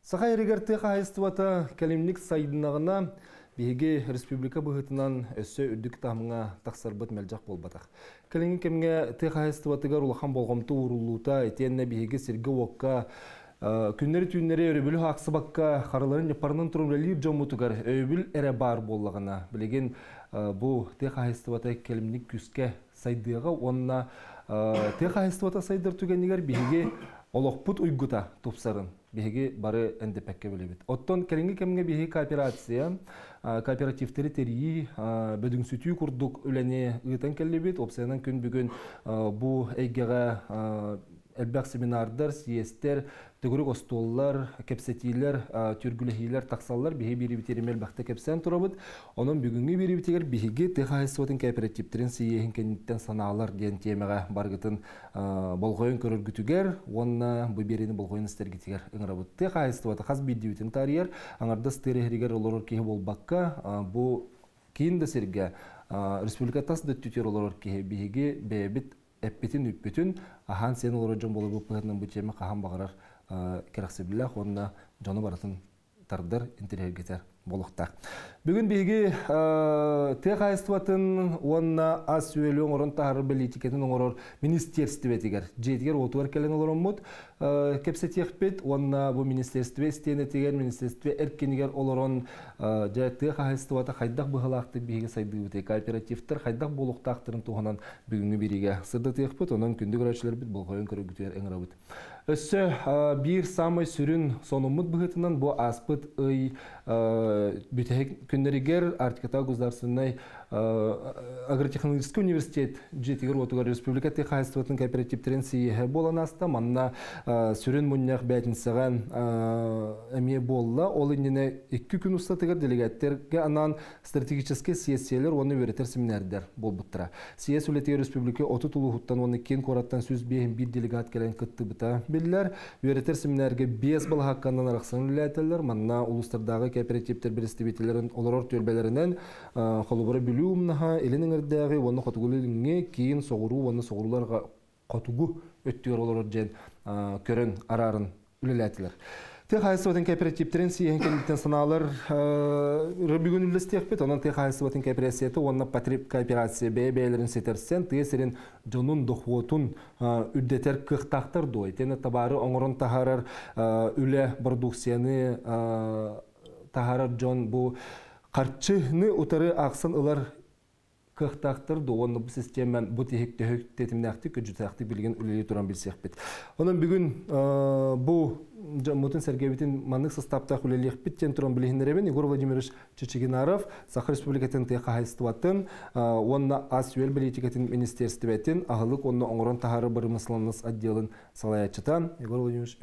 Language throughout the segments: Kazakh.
Саха ерегерте қайыстывата кәлемлік сайдынағына беге республика бұғытынан өссө үрдік тамыңа тақсарбыт мәлжақ болбатақ. Кәлемлік кемге те қайыстыватыгар улахан болғамты урулута, етенне беге сіргі оққа, күннері түйіннері өребілі ақсыбаққа қарыларын епарынан тұрымрелер жомутугар өйбіл әрі бар болағына. Білеген бұл те қайыстывата кәлемлік күске сайдыға, онына те қайыстывата сайдар түгенігер беге олықпыт ұйгыта топсарын. Беге бары әндепәкке бөлебет. Оттон кәлінгі кәмінге беге кооперация, кооперативтері терии, бөдің сүтүй күрдік өләне ұйтан кәлебет. Опсайынан күн бүгін бұл әйгеға әлбәқ семинардар, сиестер, төгірік остоллар, кәпсетейлер, түргіліхейлер, тақсаллар беге бері бітеремел бақты кәпсен тұрабыд. Оның бүгінгі бері бітегер беге тәқайсуатын кооперативтерін сейехін кәнеттен саналар ден темеға барғытын болғойын көріргітігер, онына бұл берені болғойын істергітігер ұңырабыд. Тәқайсуаты қаз бейдеуітін тарияр, аңарда стырегер олар кейі болбаққа, бұл кейін дәсерге республика тас дөттітер олар кейі беге бәйбіт әппетін үппетін ахан сен олар жон болу бұппығынан бұтемі қахан бағарар керақсыбілләқ, онына жоны баратын тардар интерергетер болуқтақ. Бүгін беге тек айыстыватын онына аз сөйлі оңырын тағыры білетикетін оңырыр министерстіве тегер. Жетігер отуар кәлін олырын мұд кепсе текпет, онына бұл министерстіве стені тегер, министерстіве әркенігер олырын тек айыстываты қайдақ бұғылақты беге сайды өте. Кооперативтер қайдақ болуқтақтырын туғынан бүгінгі береге сырды текпет, онын күнді көрәшілер біт, бұл қойын көрігітер әңір өт. Өссі бір самай сүрін сонымыд бұғытынан бұл аспыт ұй бүтәк күннерігер артиката государственной агротехнологический университет жетігер отугар республика техайстыватын кооперативтерін сейхе болан аста, манна сүрін мұннақ бәтінсіған әме болла. Ол инене 2 күн ұстатығыр делегаттерге анан стратегический сессиялер оны өретер семинардер бол бұттыра. Сиес үлетегі республика оты тұлы хуттан оны кен кораттан сөз бейін бір делегат кәлін күтті бұта білдер. Өретер семинарға 5 бұл хаққандан арақсан үлетелер, манна улыстардағы кооперативтер бірістебетелерін олар төлбелерінен қолыбыры білу ұмнаға елінің әрдәғі оны қатығылыңе кейін соғыру, оны соғыруларға қатығы өттігер олар жен көрін арарын үлеләтілер. Тек айсыватын кооперативтерін сейхен кәліктен саналар бүгін үлістек бет, онын тек айсыватын кооперацияты, онына потреб кооперация бәйбәйлерін сетерсен, тесерін жонын дұқуытын үддетер қықтақтар дой. Тені табары оңырын тағарар үлі продукцияны тағарар жон бұл қарчыны ұтары ақсын ұлар қықтақтыр до, оны бұл системен бұл тек тетімнәқті көджітәқті білген үлелі тұран білсек бет. Оның бүгін бұл Мұтын Сергеевитин манық состаптақ үлелек біттен тұран білігіндеребен Егор Владимирович Чечегинаров Саха Республикатын тек айыстыватын, онына аз үйел білетікетін министерстіветін, ағылық онына оңырын тағары бұрымысыланыз отделын салаятчытан. Егор Владимирович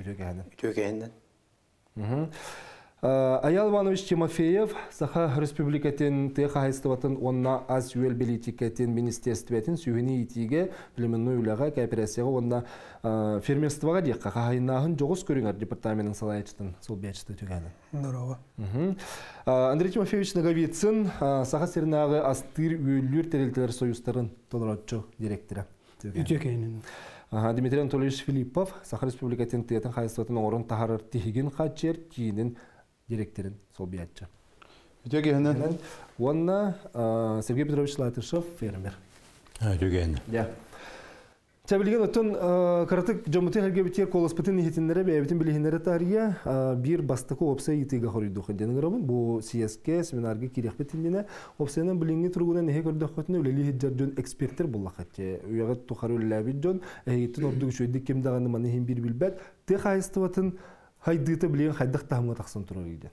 Өтекәйінен. Аял Иванович Тимофеев, Саха Республикатын тек айыстыватын, онына аз үйел білетікетін министерстіветін сүйіні етіге біліменні үйліға кооперацияға онына фермерствоға дейққа қағайынағын жоғыз көріңер департаментің салаятчытын сол бәтшіті түгәні. Здорово. Андрей Тимофеевич Наговицын, Саха Сернағы астыр өйлер тәрелтелер союстарын толыратчы директоры. Өтекәйінен. Дмитрий Анатольевич Филиппов, Саха Республикатын тетін қайыстыватын оңырын тағарыр тегін қатчер кейінін директорын сол бәтші. Өтекәйінен. Онына Сергей Петрович Латышев, фермер. Өтекәйінен. Çabilgen otun karatık camıtı hergebitiyer kolaspıtın nihetinlere beybitin bilgihinlere tarihe bir bastıkı opsa yitiga horuydu xedeni grabın. Bu CSK seminarga kirexbetindine opsayanan bilingi turguna nehe gördü xotuna öleli hiccarjon ekspertler bullaqatı. Uyagat tuxarı ölelabidjon ehitin ordu şöydik kim dağını manihim bir bilbet. Te xayıstıvatın haydıta bilen haydaq tahımga taqsın turur idi.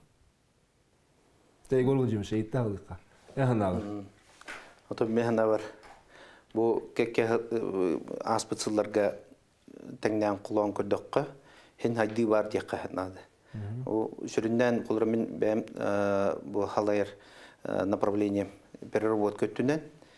Te Igor Vladimirovich eyitti ağlıqqa. Ehana var. Oto mehana var. Bu kekke aspıtsıllarga tengden kulağın kurdukka hen haddi var diye kahatnadı. O süründen kulağımın benim bu halayır направление переработки kötünden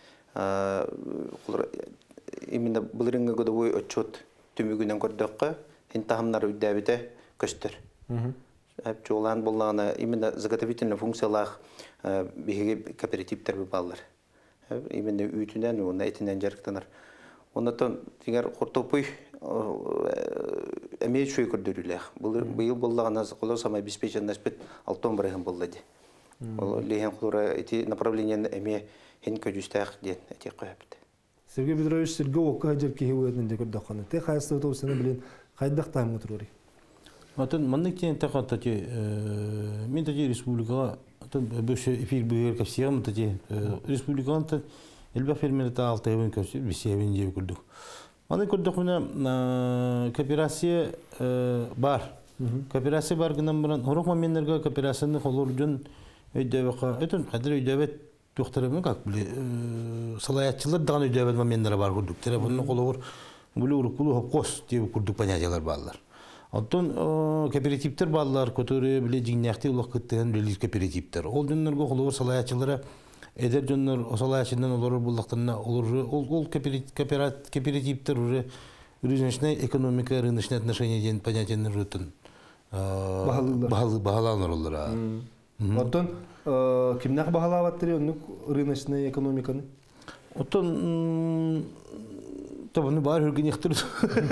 именно bulurunga годовой отчет tümügünden kurdukka hen tahımlar üddebite köstür. Hep çoğulan bulağına именно заготовительный функциялар bir kooperatifler bir bağlar. Именно ütünden, onun etinden jarıktanır. Ondan diğer kurtopuy emeği şöyle gördürüler. Bu yıl bollağına kolay sama обеспеченность bit 6 bırakın bolladı. O lehen kulura eti направление emeği hen köcüstek diye eti koyaptı. Сергей Петрович Сергей Окка жер кеһи уятын декер доханы. Те хайсы то сene билен хайдак тайм отурори. Атын маннык тен тахаттати мен тати республикага атын бөшө эфир бөгөр капсиям тати республиканта элбе фермерта алтыбын көсү бисебин жеп күрдүк. Аны көрдүк менә кооперация бар. Кооперация бар гынан буран хорок моментлерге кооперацияны холурдун өйдөбөкө өтөн кадыр өйдөбөт Doktorım как bile salayatçılar dağın ödevlet momentlere var kurduk. Telefonunu kolur, bulu hopkos diye kurduk panyacalar bağlar. Ondan kooperatifler bağlar, kötürü bile cinniyakti ulak kıttığın bile kooperatifler. Ol dünler kolur salayatçılara eder dünler o salayatçından olur bulduklarına olur. Ol kooperatifler rüzünüşüne ekonomika rüzünüşüne отношения diyen panyacanın rütün bahalanır olur. Ondan kimnak bahalavattırıyor onu rыночный ekonomikanı? Ondan tabii var hırgın yıktır.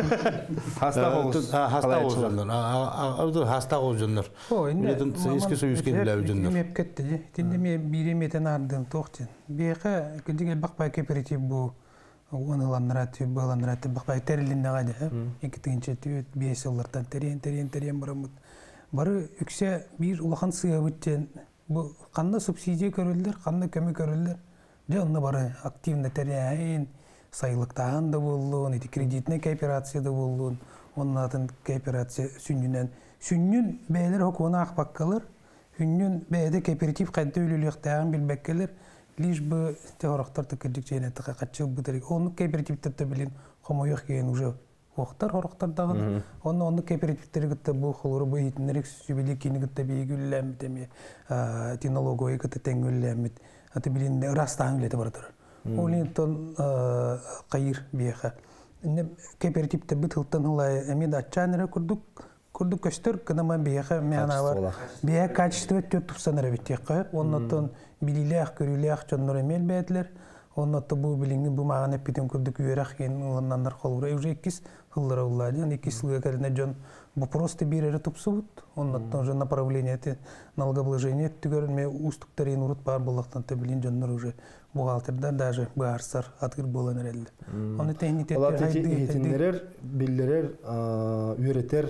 Hasta olsunlar. Eski soyuzken bile olsunlar. Hep gitti. Şimdi bir meten ardım toxtun. Bir kedi bakpay kooperatif bu. Onalanlar bağlanlar bakpay terilinde gaydı. İkinci tüyt 5 yıllardan teriyen baramut. Barı ükse bir ulakan sığabıtçen bu kanna subsidiya körüldür, kanna kömü körüldür. Canlı barı aktivne teriyen sayılıktan da bulun, kreditine kooperasyada bulun. Onun adın kooperasya sünnünden. Sünnün beyler hokuna akbak kalır. Sünnün beyde kooperatif kaydı ölülüyükten bilbek kalır. Liş bu teoraktar tıkırcık şeyine tıka kaçıl bıdırık. Onu kooperatifte de bilin, homoyuk giyen ucu. Oqtar horaqtar dağın. Onu kooperatifleri gitti bu xoluru bu eğitimleri sübülikini gitti bir güllem demi. Tinologoyu gitti tengüllem. Atı bilin rastan bileti vardır. Olinton qayır biyaxa. Ne kooperatifte bitıltan hılay emid açanıra kurduk köstür kınama biyaxa meyana var. Biyaxa kaçtı tütüpsanıra bittiqa. Ondan bililək, görülək canlar emel beytler. Ondan bu bilingi bu mağan epiden kurduk üyerak yeni olanlar xolura. Evже 2 yıllara ulladı. 2 yılga kadar can bu просто bir yere tupsubut. Ondan же направление налогообложения төгөрме устуктарын урут бар боллактан да билин жандар уже бухгалтерда даже баарсар атыр болон эрелди. Аны техниктер биллерер үйрөтер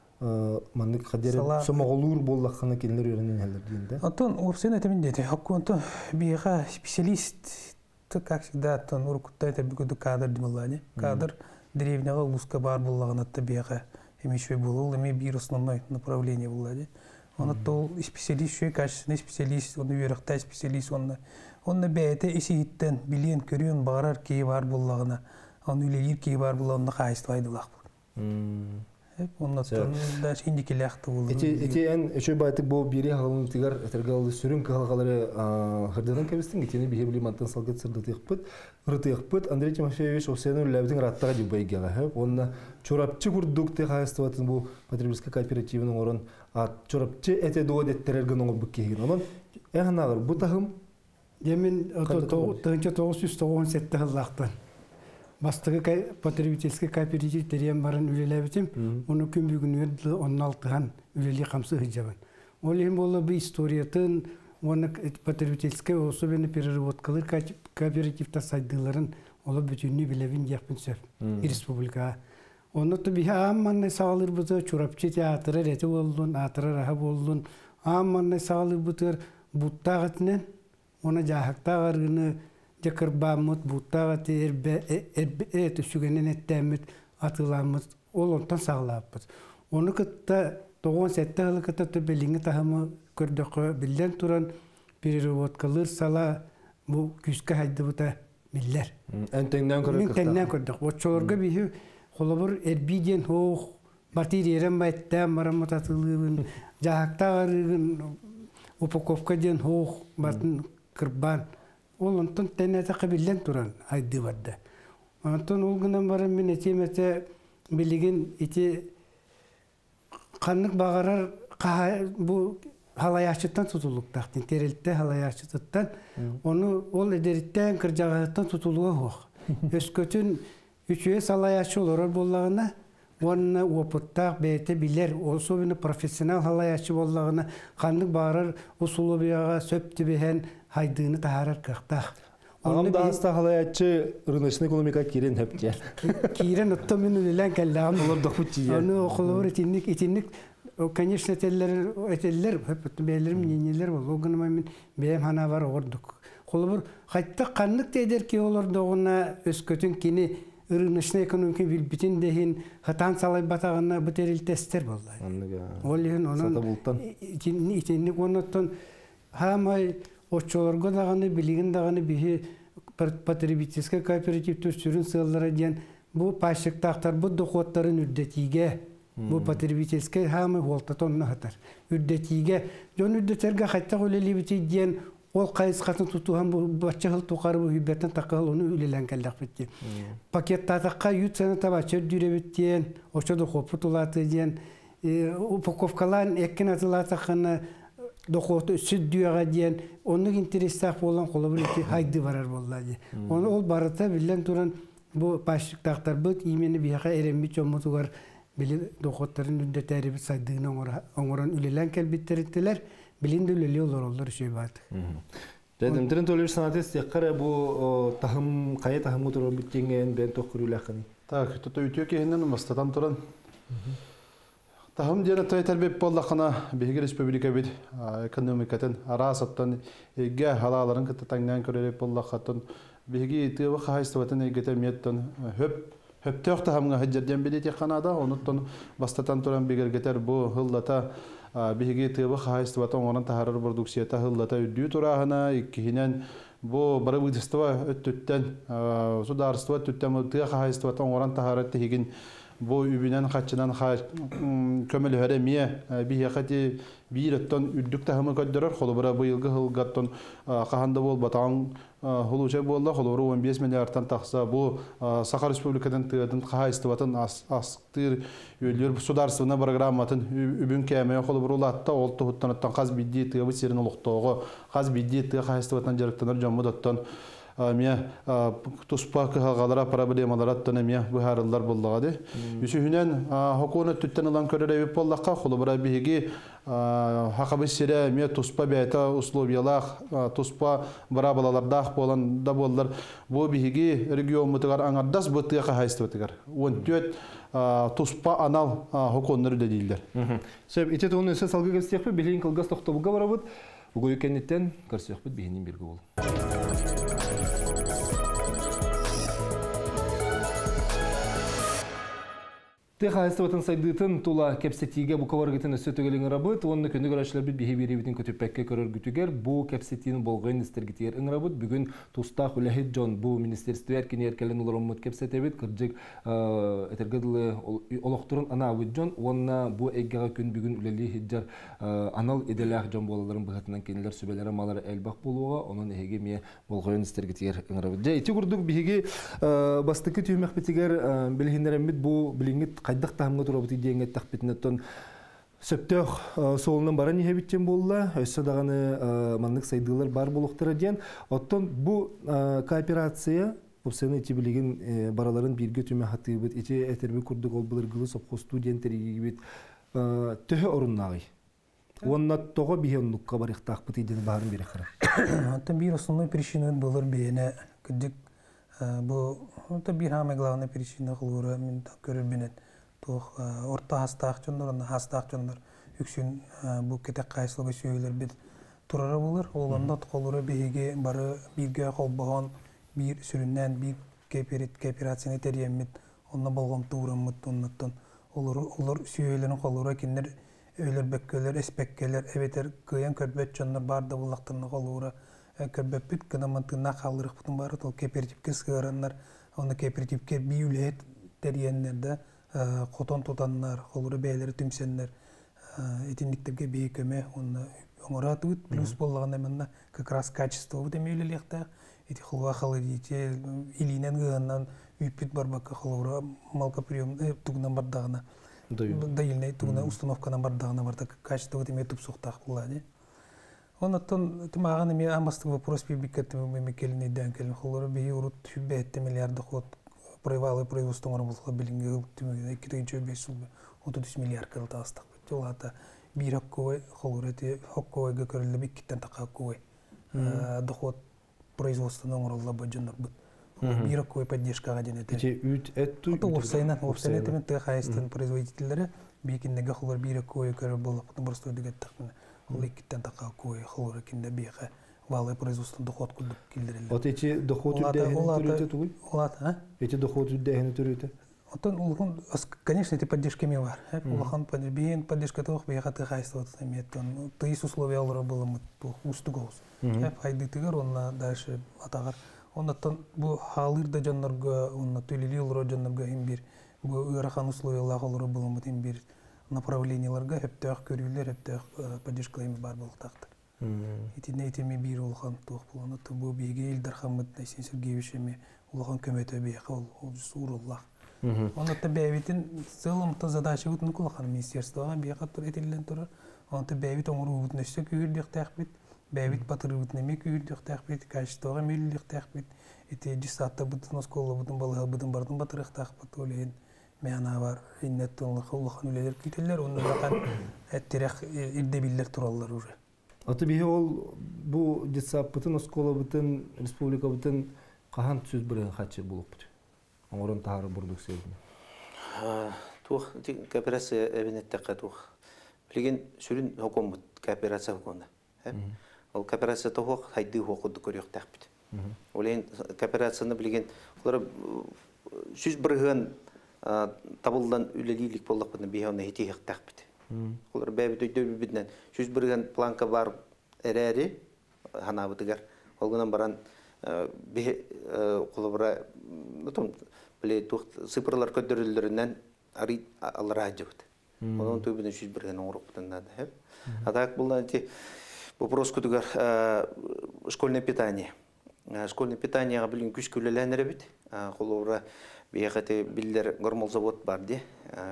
маннык кадер сомоголур боллаканы келер үйрөнүн халдар дейинде. Антон опсен этемин деди. Акконто бияга специалист как всегда тон уркутта это бигуду кадр дималани. Кадр деревняга улуска бар боллагына да бияга эмешве болул, эме бир основной направление булады. Он то специалист, шой качественный специалист, он үйрөктөй специалист, он бейте иситтен билен көрүн барар ки бар боллагына, он үйлелир ки бар боллагына кайыстыбайдылак. Ondan da şimdiki lehti oldu. En şu baytık bu biri halının tigar tergalı sürün kalgaları hırdadan kebistin gittiğini bir hebli mantan salgıt sırdı tıkpıt. Andrei Timofeyevich o senin levdin rattağa gibi baygağı hep. Onunla çorapçı kurduk te hayastıvatın bu Patribilska kooperativinin oran çorapçı ete doğu detterergen onu bükkeğin. Onun ağır bu tahım Demin 1997 yıllardan. Bastığı Patribilska kooperativ teriyen barın ülelebitim. Onu gün bugün verdi 16'han üleli kamsı hıcaban. Olayım ola bir istoriyatın onu Patribilska olsa beni переработкалар kooperativta saydıların ola bütününü bilevin yapın söv. Respublika. Onu da bir aman sağlar budur çorapçı teatırı reti oldun, atıra rahab oldun. Aman sağlar budur buttağıtnen ona cahakta varını Jakar bamut buta te erbe tüşügenen ettemit atılamız olontan sağlapız. Onu kıtta 97 yılı kıtta tebelingi tahamı gördük bilden turan переработкалар sala bu küske haydı buta miller. Entenden gördük. Entenden gördük. O çorga bir kolabor erbiden ho materyalem baytta maramat atılığın jahakta varın upakovka den ho batın kırban Ondan tenete kabilen turan haydi vardı. Ondan olgundan barın min etimete bilgin iti kanlık bağırar bu halayaçıttan tutuluk taktın. Terilte halayaçıttan onu ol ederitten kırcağıttan tutuluğa hoş. Öskötün Üçüye salayaçı olur bollağına. Onunla opıttaq beyte biler. Особенно profesyonel halayaçı bollağına kanlık bağırır. Usulu biyağa söptü behen haydığını taharar kıhtaq. Ağam da hasta halayatçı rınışın ekonomika kiren hep gel. Kiren ottomun ülen kellağım. Olur da kutu yer. Onu okulur itinlik. O конечно eteller hep beylerim yeniler bol. O gün ben benim hana var orduk. Kulubur hatta kanlık eder ki olur da ona özkötün kini ırınışına ekonomik bütün dehin hatan salay batağına bu teril tester vallahi. Anlaga. Olyan onun Sata bultan. itinlik onotton hamay oçolorgo dağını bilgin dağını bihi patribitiske kooperatif türsürün sığırlara diyen bu paşıktaktar bu doqotların üddetiге bu patribitiske hamay voltatonuna hatar. Üddetiге jon üddeterge hatta öleli biti diyen ol qayız qatın tutuhan bu başça hıl tuqarı bu hübbetten taqal onu ülelen kellaq bitti. Paketta taqqa 100 sene tabaçı dürebittiyen oço da qopu tulatı diyen upakovkalan ekkin atılataqana doqotu süt düyaga diyen onun interestaq olan qolabırki haydi varar bolladı. Onu ol barata bilen turan bu başlıktaktar bu imeni biyaqa erembi çomutugar bili doqotların üddeteri bir saydığını onuran ülelen kelbittirittiler. Bilindi üleli olur şey vardı. Dedim tren tolur sanates yakara bu tahım kaya tahım oturur bitingen ben tokurulakan. Так, тут ütüyor ki hinden mastadan turan. Tahım diye tay terbiyet bollakana Bihgi Respublika bit ekonomikaten arasattan ge halaların kıtatangdan körelip bollakatın Bihgi tıvı haystavatın egetemiyettan höp töq tahımga hajjarjan bileti kanada onuttan bastatan turan biger geter bu hıllata Bihgi tıvı haystavatın onun taharar produksiyata hıllata üddüğü turahına ikkihinen bu barabıdistava öttütten sudarstva öttütten tıvı haystavatın onun taharatı higin bu übünen kaçınan kömel höremiye bir yakati bir etton üddük tahımı kadderer kolubara bu yılgı hılgatton kahanda bol batağın huluca bolla kolubara 15 milyardan taqsa bu Sakar Respublikadan tığadın kaha istivatın asktır ölüyor sudarsına programatın übün kemeye kolubara ulatta ol tuhuttanattan qaz biddi tığabı sirin oluqtoğu qaz biddi tığ kaha istivatın jarıktanar jammu dattan Miya tuspak hagalara problemalar tanemiya bu harıllar bolladı. Üsühünen hukumet tütten alan körere bollaqqa xulubra bihigi haqabı sire miya tuspa beta uslubiyalar tuspa barabalalarda bolan da bollar bu bihigi region mutgar angardas bıtıqa haystıtıgar. Ontöt tuspa anal hukunları da değiller. Söp ite onu söz salgı gösterip bilin kılgas toxtobuga barabıt. Bu yükennitten karşıyakbıt bihinin birgi bol. Tehayıstı vatan saydıtın tula kepsetiğe bu kavargıtın üstü tügelin arabıt, onun künü görüşler bir bihibiri bitin kötüpekke körür gütüger, bu kepsetiğin bolğayın istergitiyer ın arabıt, bugün tusta hülahid John bu ministerstvi erken yerkelen ular omut kepsetebit, kırcık etergedili oloqturun ana avit John, onna bu eggağa kün bugün üleli hiccar anal edelah John bolaların bıhatından kendiler sübelere maları elbaq boluğa, onun ehege miye bolğayın istergitiyer ın arabıt. Iti kurduk bihigi bastıkı tüymek bitiger bilhinleremit bu bilingit Qaydak tahımga turabıtı diyenge taqbetnetten söptök solundan bara nihe bitchen bolla, össe dağını manlık saydılar bar boluqtara diyen. Otton bu kooperasiya, bu sene içi biligin baraların bir götüme hatı bit, içi eterbi kurduk ol bulur gılı sopko studenteri gibi töhe orunnağı. Onna toğa bihe onnukka barıq taqbıtı diyen barın biri xara. Hatta bir основной причина bulur beyene kıcık bu hatta bir hame главная причина kılura min görür binet. Orta hastaqçınlar üksün bu ketek qayıslığı söyler bir turara bulur. Olanda tıqolura bihige barı birge qolbağın bir süründen bir kooperasyonu teriyemmit. Onna bolğamtı uğramıt onnattan. Olur söylerin qolura kinler öler bekkeler, esbekkeler, eveter kıyan körbet çanlar barda bulaqtırına qolura. Körbet kınamantığına qaldırıq bütün barı tol kooperatifke sığaranlar. Onda kooperatifke bir ülhet teriyenlerde qoton tutanlar, qoluru beyleri tümsenler, etinliklerge beyi köme, onlara tüt, plus bollağında hemen как раз качество demeylilikte, eti xılva xılı diyece, ilinen gığından üpüt barbaka xılvura, malka priyomda tuğunan bardağına, dayılne tuğunan ustanovkanan bardağına barda качество demey tüp soğtaq bulladı. Ondan tümağın emi amastık вопрос bir bikkat memekkelini den kelin xılvura beyi urut hübbe ette milyarda xot проявалы производство болса билинге түмөгүнө 2-5 жыл 30 миллиард кылды астык. Жолата бир хоккой холурети хоккойга көрүлүп иккиттен такаккой. Доход производствоны оңролла бажындар бут. Бир хоккой поддержкага денете. Эти үт этту. Опсайна мен хайстын производителлери бекиндеге холор бир хоккой көрүп болуп просто дегеттен. Ол иккиттен такаккой холор кинде беха валы производство доход кылдык килдирилди. Вот эти доход үддәһене түгел. Олата, Эти доход үддәһене төрөтө. Отон улгун, конечно, эти поддержки ми бар. Улахан поддержка тох бияхаты хайство имеет. Он тыйс условия алыра было мы устугоус. Хайды тыгар онна дальше атагар. Оннан бу халырда жаннарга, онна төлили улра жаннарга бир бу ырахан условиялар алыра было мы бир направленияларга хептак көрүлөр, хептак поддержкалар бар болтакты. Этинейтеми бир улхан тох буланы бу биге Илдар Хаммат Найсин Сергеевичеме улхан көмөтө бияха ол суруллах. Онда бәйбитин целом-то задача утын кулахан министерствоға бияқа тұр етелден тұрыр. Онда бәйбит оңыру утын өсті күйірдек тәқпет, бәйбит батыры утын әме күйірдек тәқпет, качествоға мейлілдек тәқпет. Эти жисатта бұтын осколы бұтын балыға бұтын бардың батырық тәқпет олейін. Мәна бар, иннеттің ұлақан өлелер күйтелер, онда бақан әттерек ирдебиллер тұралар уже. Аты бейі ол бұл жисап бұтын осколы бұтын, республика бұтын қахан сөз бірін қатшы болып бұты? Оңырын тағары бұрдық сейдіне. Тух кооперация әбінеттіққа тух. Білген сүрін хокон бұд, кооперация хоконда. Ол кооперация тоқ хайды хоконды көрек тәқпіді. Олейін кооперацияны білген, олары сүз бірген табылдан үлелейлік болдық бұдың бейхауына хетейік тәқпіді. Олары бәбіт өйдөй бідінен сүз бірген планка бар әрі ханабыдығар. Олғынан баран қолыбыра цифрлар көдірілдерінен алыра ажығыды. Оның төбінің жүз бірген оңырық бұтындады. Атақ бұлдан вопрос күдігер школьное питание. Школьное питанияға білген күш көлеләнері біт. Қолыбыра бейқеті білдер ғырмал завод бар де.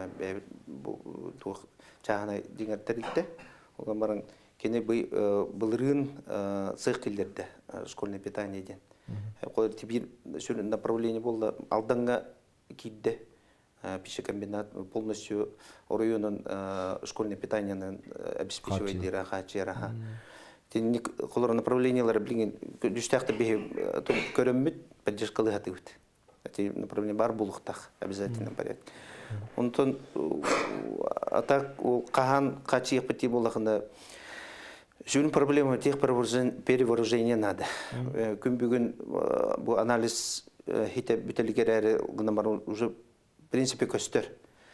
Чағына деңер тәрілді. Оған барың кені бұлырын сық келдерді школьное питание ден. Қолыр тепер сөйлен направление болды. Алдыңға кейді пищекомбинат полностью районын школьное питаниянын обеспечивает дираха, чераха. Қолыр направлениялары білген дүштақты бейі көріммет поддержкалы ғаты өт. Направление бар бұлықтақ обязательно порядок. Онтон атақ қахан қачиық біті болақында Жүн проблема тех перевооружения надо. Күн бүгін бұл анализ хите бүтелігер әрі уже в принципе көстер.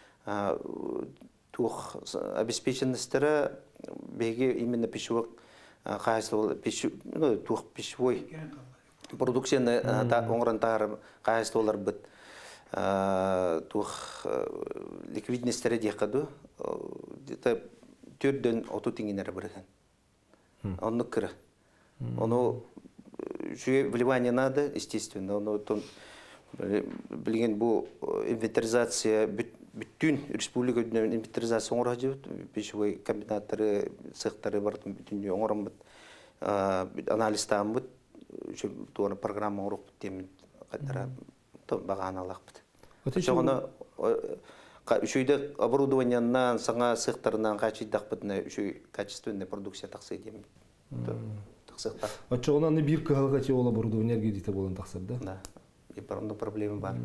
Тух обеспеченностері беге именно пищевой тух пищевой продукцияны оңырын тағыры қайыстылар бұд. Тух ликвидностері деқаду түрден 30 теңгенері бірген. Он нукра. Оно вливание надо, естественно. Оно билген бу инвентаризация бүтүн республика инвентаризация оңрожу пищевой комбинаттары, цехтары бар бүтүн оңромбут. Анализ тамбут. Тура программа оңрок тем кадра баганалакбыт. Ошоны Шүйді оборудованиянан, саңа сықтарынан қачидақпытына үші качественный продукция тақсы едем. Тақсықтар. Отчоғынан бір қағылға те ол оборудование дейті болын тақсыр, да? Да. И парында проблема бар.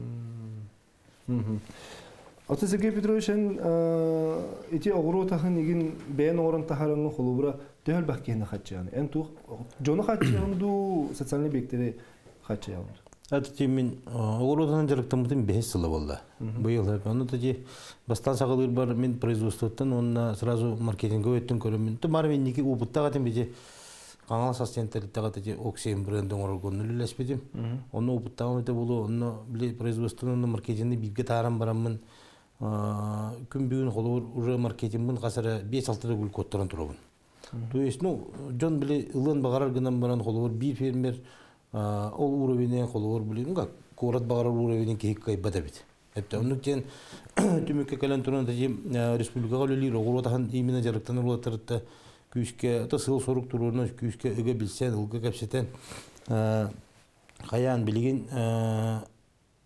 Аты Сергей Петровичен, эти оғыру тақын еген бәйін оғырын тақарыңы қолу бұра төхіл бәккені қатшаяны. Ән тұқ, жоны қатшаяңды, социальный бектері қатшаяңды. Это тимин огородный директор мутим 5 сыла болды. Быйыл. Оны таки бастан сагылыр бар мен производствоттан онна сразу маркетингге өттүн көрөмүн. Марвин ники опыттага тем бите каңал ассистенттер таки Оксим брендин оргонун үлеспедим. Оны опыттага өтө болу, оны биле производствонун маркетингди бирге тарам барамын. Күн бүгүн холор уже маркетингдин касары 5-6 гүл котторон турабын. То есть, жон биле ылын багарар гынан баран холор бир фермер ол уровенен қолуыр білейін, көрат бағарар уровенен кейік қайбада бет. Әпті, оның кен түмекке кәлін тұрын республикаға өлелер, оғыр отақан именно жарықтан ұлаттырытты күйіске, сыл сорық тұруына күйіске үгі білсен, ұлғы кәпсетен қаян білеген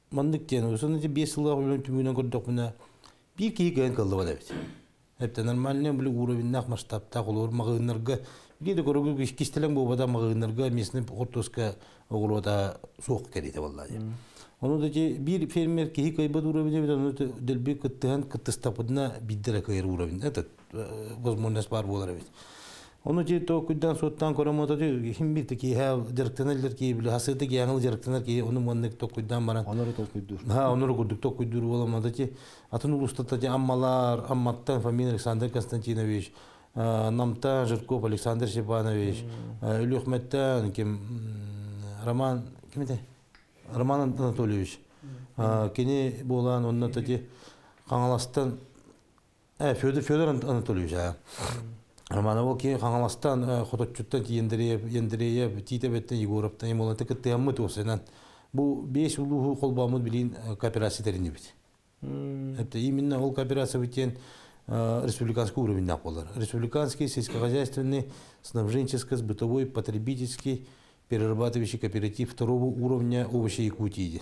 маннык тен усын эти 5 жылга үлөн түмүнөн көрдүк мына бир кии ген кылды бала бит. Хепте нормально бул уровеннак масштабта колор магыннарга биде көрөгү кистелең болбада магыннарга местный ортоска огулода соок керите болду. Onu da bir fermer ki hikayet uğrabine bir onu delbi kıttıhan kıttыстапыдна биддere kayır uğrabine. Evet, возможность var bu olarak. Onu da to kuddan sottan koramata diyor. Kim bildi ki ha direktörler ki bile hasıdı ki yanıl direktörler ki onu manlık to kuddan baran. Onları to kuydur. Ha onları kurduk to kuydur olamadı ki atın ulustada ki ammalar ammattan familia Alexander Konstantinovich, Namtan Жирков Alexander Stepanovich, Ülühmet'ten kim Roman kimdi? Роман Анатольевич. Кені болан онна тати Қаңаластан Федор Анатольевич. Роман ол ки Қаңаластан хототчуттан ендірейіп, титебеттен Егоровтан емолан тікітті аммыт осынан. Бұл 5 ұлығы қолбамыд білейін кооперация теріне бет. Именно ол кооперация бітен республиканский уровень болар. Республиканский, сельскохозяйственный, снабженческий, бытовой, потребительский, перерабатывающий кооператив второго уровня овощей Якутии.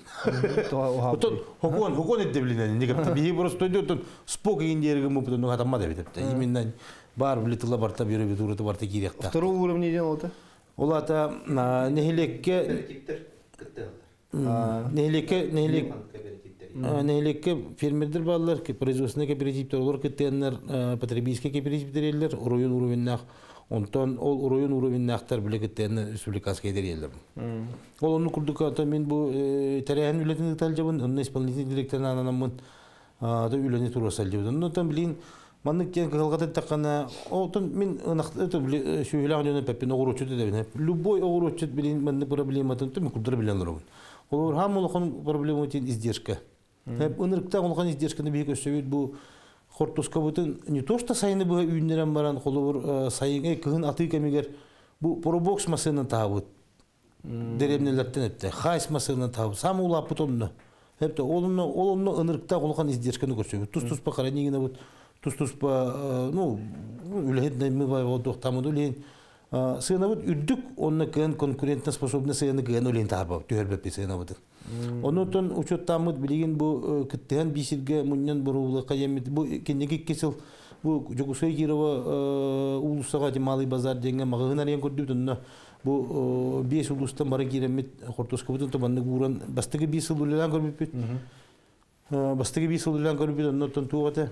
Хокон это блин, не как тебе просто идет он спок и индиерга мы потом ну там мада бит. Именно бар влетела барта бюро битура то барта киректа. Второго уровня делал это? Олата нехилекке нехилекке фермердер баллар, производственный кооперативтер олар кеттеннер потребительский кооперативтерлер район уровеннах онтон ол район уровеннахтар билегеттен республиканский дерелер. Ол onu kurduk ata men bu tarihin ületini taljabın onun исполнительный директорына ананамын да үлени турасал деп. Онтон билин маннык кен калгата такана отон мен это шүйләгән пепин огурочу деп. Любой огурочу билин манны проблематын тем кудыр билен ров. Олар хамулыкын проблема тен издержка. Хеп ынырыкта болган издержканы бик өсөбүт бу Хортуска бутын не то что сайны бу үйнерен баран холовор сайын кыгын аты кемигер бу пробокс масына табыт. Деревнелерден этте. Хайс масына табыт. Сам улап бутонну. Хепте олонну ынырыкта болган издержканы көрсөбүт. Тус по харанигине бут. Тус по ну үлехетне мы бай доктамыды лен. Сына бут үрдүк онны кен конкурентно способны сыны кен олен табып төрбөп сына бут. Онутон учеттамыт билеген бу киттен бисирге муннан бурулы каямет бу кенеге кесел бу Жогусей Кирова улусага Малый базар деген магынар ен көрдүтүннө бу 5 улустан бара киремет Хортуска бутун табанны гуран бастыгы 5 улулан көрбүпүт. Бастыгы 5 улулан көрбүт онутон тугата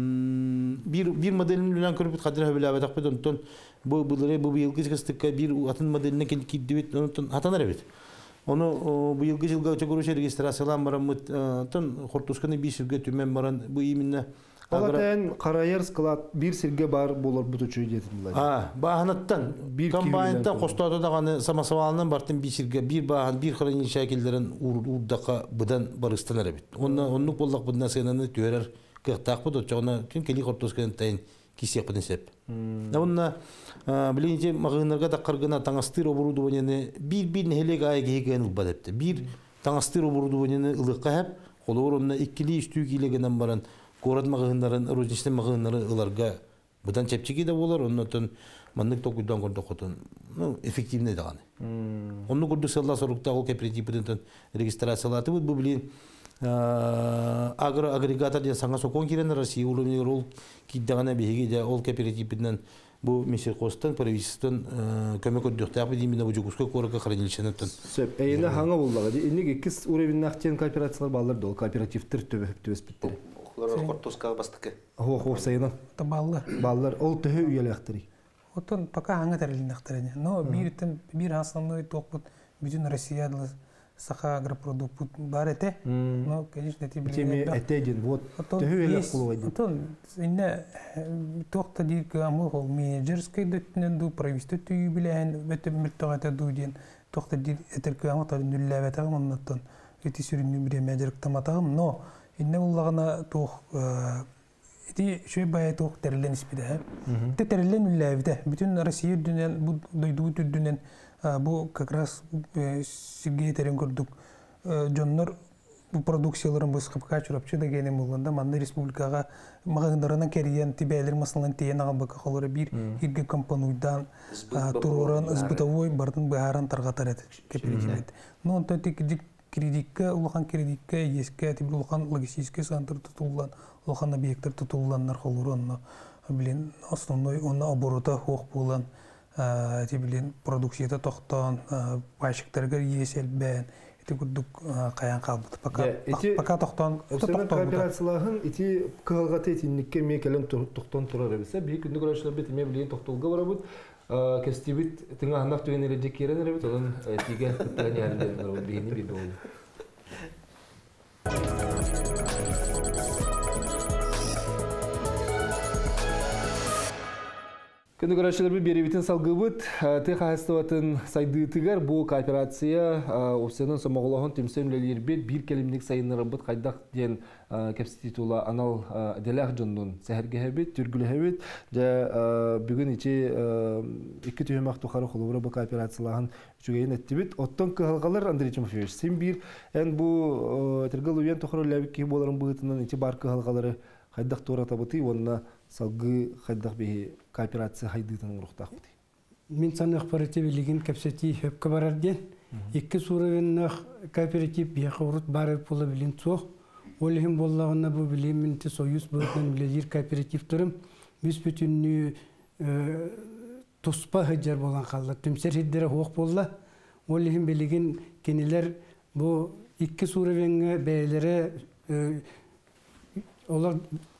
бир моделин улулан көрбүт кадыр хабилаба такпыт онутон бу быйылгы кыстыкка бир атын моделине киддибит онутон атанар эбит. Onu bu yılgı yılga çakuruşa registrasyalan baramıt ton Хортусканы bir sirge tümen baran bu iminne. Alaten Karayar sklat bir sirge bar bolor butuçu yetimler. Bahanattan bir kombayndan Kostada dağını samasavalından bartın bir sirge bir bahan bir xırın şekillerin urdaqa budan barıstanlar bit. Onluk bollaq bundan sınanı törer qıqtaq bu da ona tüm keli Хорtuskanın tayin кисек принцип. Онна билинче магынарга да каргына таңастыр оборудованияны бир нехелек айга ген убадепти. Бир таңастыр оборудованияны ылыкка хеп, колорунна 2-3 килогенен баран город магыннарын, розничный магыннары ыларга будан чепчеги да болар, оннотон маннык токуйдан кордокотун, ну, эффективный даганы. Онну көрдү селла сорукта ол кооперативден регистрациялаты бу билин агрегатор деген саңа сокон кирен Россия уровне рол киддагана беги де ол кооперативден бу Месиркостан правительствотон көмөк өдүктап именно бу Жогуска корка хранилищенен. Сөп, эйне хаңа булдага. Эниге 2 уровень актен кооперациялар баллар ол кооперативтер төбөспүттер. Олар Хортускага бастыкы. Хо сайына. Баллар ол төһө үелектери. Отон пока аңа терилинектерине. Но бир основной токпут бүтүн Россияда саха агропродукт бар эте. Но, конечно, эти блин. Этедин вот. Төһө элек кулуйды. Отон инне токта дик амыл менеджерский дөттүнөн ду правительство түйү билен өтө мөлтөгөтө ду ден токта дик этерке аңа та нүлләбетагым оннотон эти сүрүнү бире менеджерк таматагым. Но инне уллагына тох эти шөй бая тох терилен испиде. Терилен нүлләбете. Бүтүн Россия дүнен бу дойду дүнен bu как раз Сергей терен көрдүк. Жоннор bu продукцияларын бысқыпқа чурапчы дегенем болғанда манны республикаға мағындарынан кериен тибәлер масылын тиен ағын бақы қолары бір ирге компануйдан туроран ызбытавой бардың бағаран тарғатар әді кооперативет. Но онтан тек кредитке улахан кредитке еске тибир улахан логистический центр тутулган улахан объекттер тутулганнар холуру онно билин основной онно оборота хох булан тибилин продукцияда тоқтон пайшыктарга еселбен эти курдук каян калбыт пока тоқтон кооперацияларын ити кылгаты этинникке мекелен тоқтон турар эбисе бир күндү көрөшлөр бит эме билин тоқтолго барабыт кестибит тыңа анак түгенере жекерен эребит онун тиге кыттанянден бийни бир болду. Күнді көрәшілер бір беребетін салғыбыт, тек қағыстыватын сайдығытығар бұл кооперация опсияның сомағылығын темсемлелер бір келімдік сайыныры бұд қайдақ ден кәпсететула анал дәләқ жондың сәхірге әбет, түргілі әбет. Бүгін ече екі түйемақ тұқары қолуыра бұл кооперациялағын жүгейін әтті бет. Оттан қығалғалар, Андрей Тимофеевич, сен бір ән бұл түргіл үйен тұқыры ләбік кей боларын бұғытынан ече бар қығалғалары қайдақ тура табыты, онына салғы қайдақ бейі кооперация хайдытының ұрықтақ бұды. Мен саны ақпараты білеген кәпсеті өпкі барар ден. Екі сұравеннақ кооператив бияқы ұрыт бары болы білен соқ. Олығын болағына бұл білен мінті союз бұғытынан білелер кооператив тұрым. Біз бүтінні тұспа ғыджар болған қалды. Түмсер хеддері оқ болды. Олығын білеген кенелер бұл екі сұравенгі бәйлері олар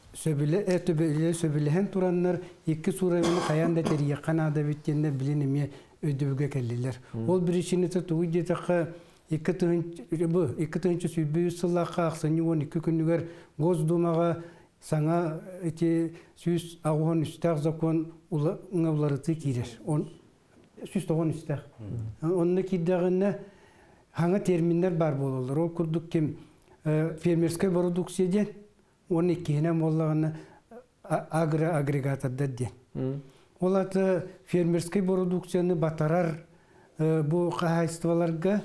сөбілеген тураннар екі суравені қаянда терие қанада біткенде білінеме өйдіуге кәлілер. Ол бірішіні тұғы детаққа екі тұғыншы сүйбей сылаққа ақсаны 12 күнігер Госдумаға саңа сүйіз ағуын үстәқ закон ұңауларыты керер. Сүйіз тоғын үстәқ. Онына кейдағына хаңа терминler бар болылыр. Ол күрдік кем фермерскай продукция оны кейінен болағына агрегаторда ден. Олаты фермерский продукцияны батарар бұл қағайыстываларға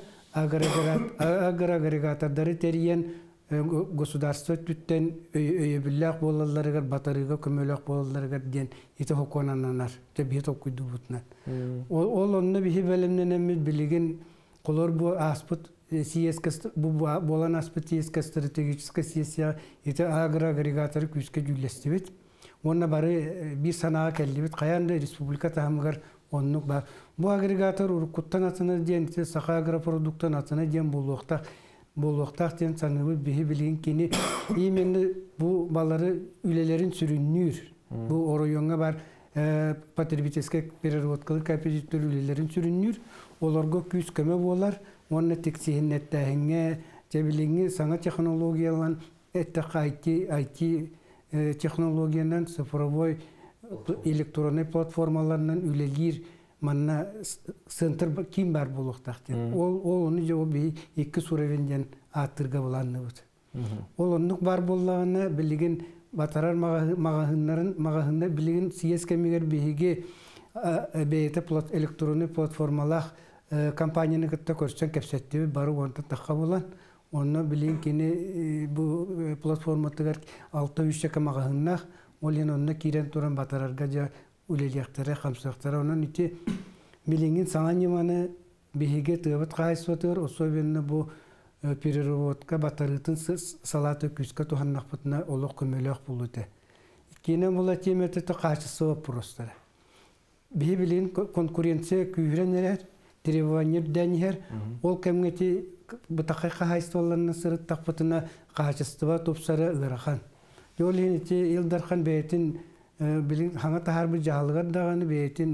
агрегатордары терген государство түттен өйебілләқ болаларығар, батарыға көмеләқ болаларығар ден еті хоконананар, бет оқыйды бұтынан. Ол онына бейі бәлімнен әміз білеген қолар бұл аспыт болан аспыт сиеска стратегическая сессия это агрегатор күске жүлесті бет. Онна бары бір санаға кәлді бет. Қаянды республика тағымығар оннық бар. Бұл агрегатор ұрыққыттан атына ден, сақа агропродуктан атына ден болуқтақ ден санығы бейі білген кені. Еменді бұл балары үлелерін сүріннүйір. Бұл оройонға бар потребительский переработкалы кооперативтер үлелерін сүріннүйір. Оларға күс көмі болар. Онна тексиһин нәттәһиңә җәбилеңе саңа технологиялан әттәҡ IT технологиянан цифровой электронный платформаларынан үлелир манна центр ким бар булуктак. Ол оны җавабы ике суравендән атырга буланны бут. Ол оннук бар буллагына билеген батарар магазиннарында билеген CS кемигер беге бейте электронный платформалар компанияны кытта көрсен кепсетти бары онта такка булан. Онна билин кини бу платформатыгар 600 магазиннар олен онна кирен туран батарарга жа үлелектері қамсақтары. Онан ите билингин саңанеманы беге тыбыт қайсуатыр, особенно бу переработка батарытын салаты күске туханнақ бұтына олық көмелек болуды. Кені бұл теметі қашысы вопростары. Бе билин конкуренция күйренерер, требование дәнер, ол кәмгеті бұтақай қайсуаларына сырыттақ бұтына қашыстыва топсары ұғырақан. Жолын ете елдархан бәйтін билин хаңа тахар бір жағылығар дағаны бәйтін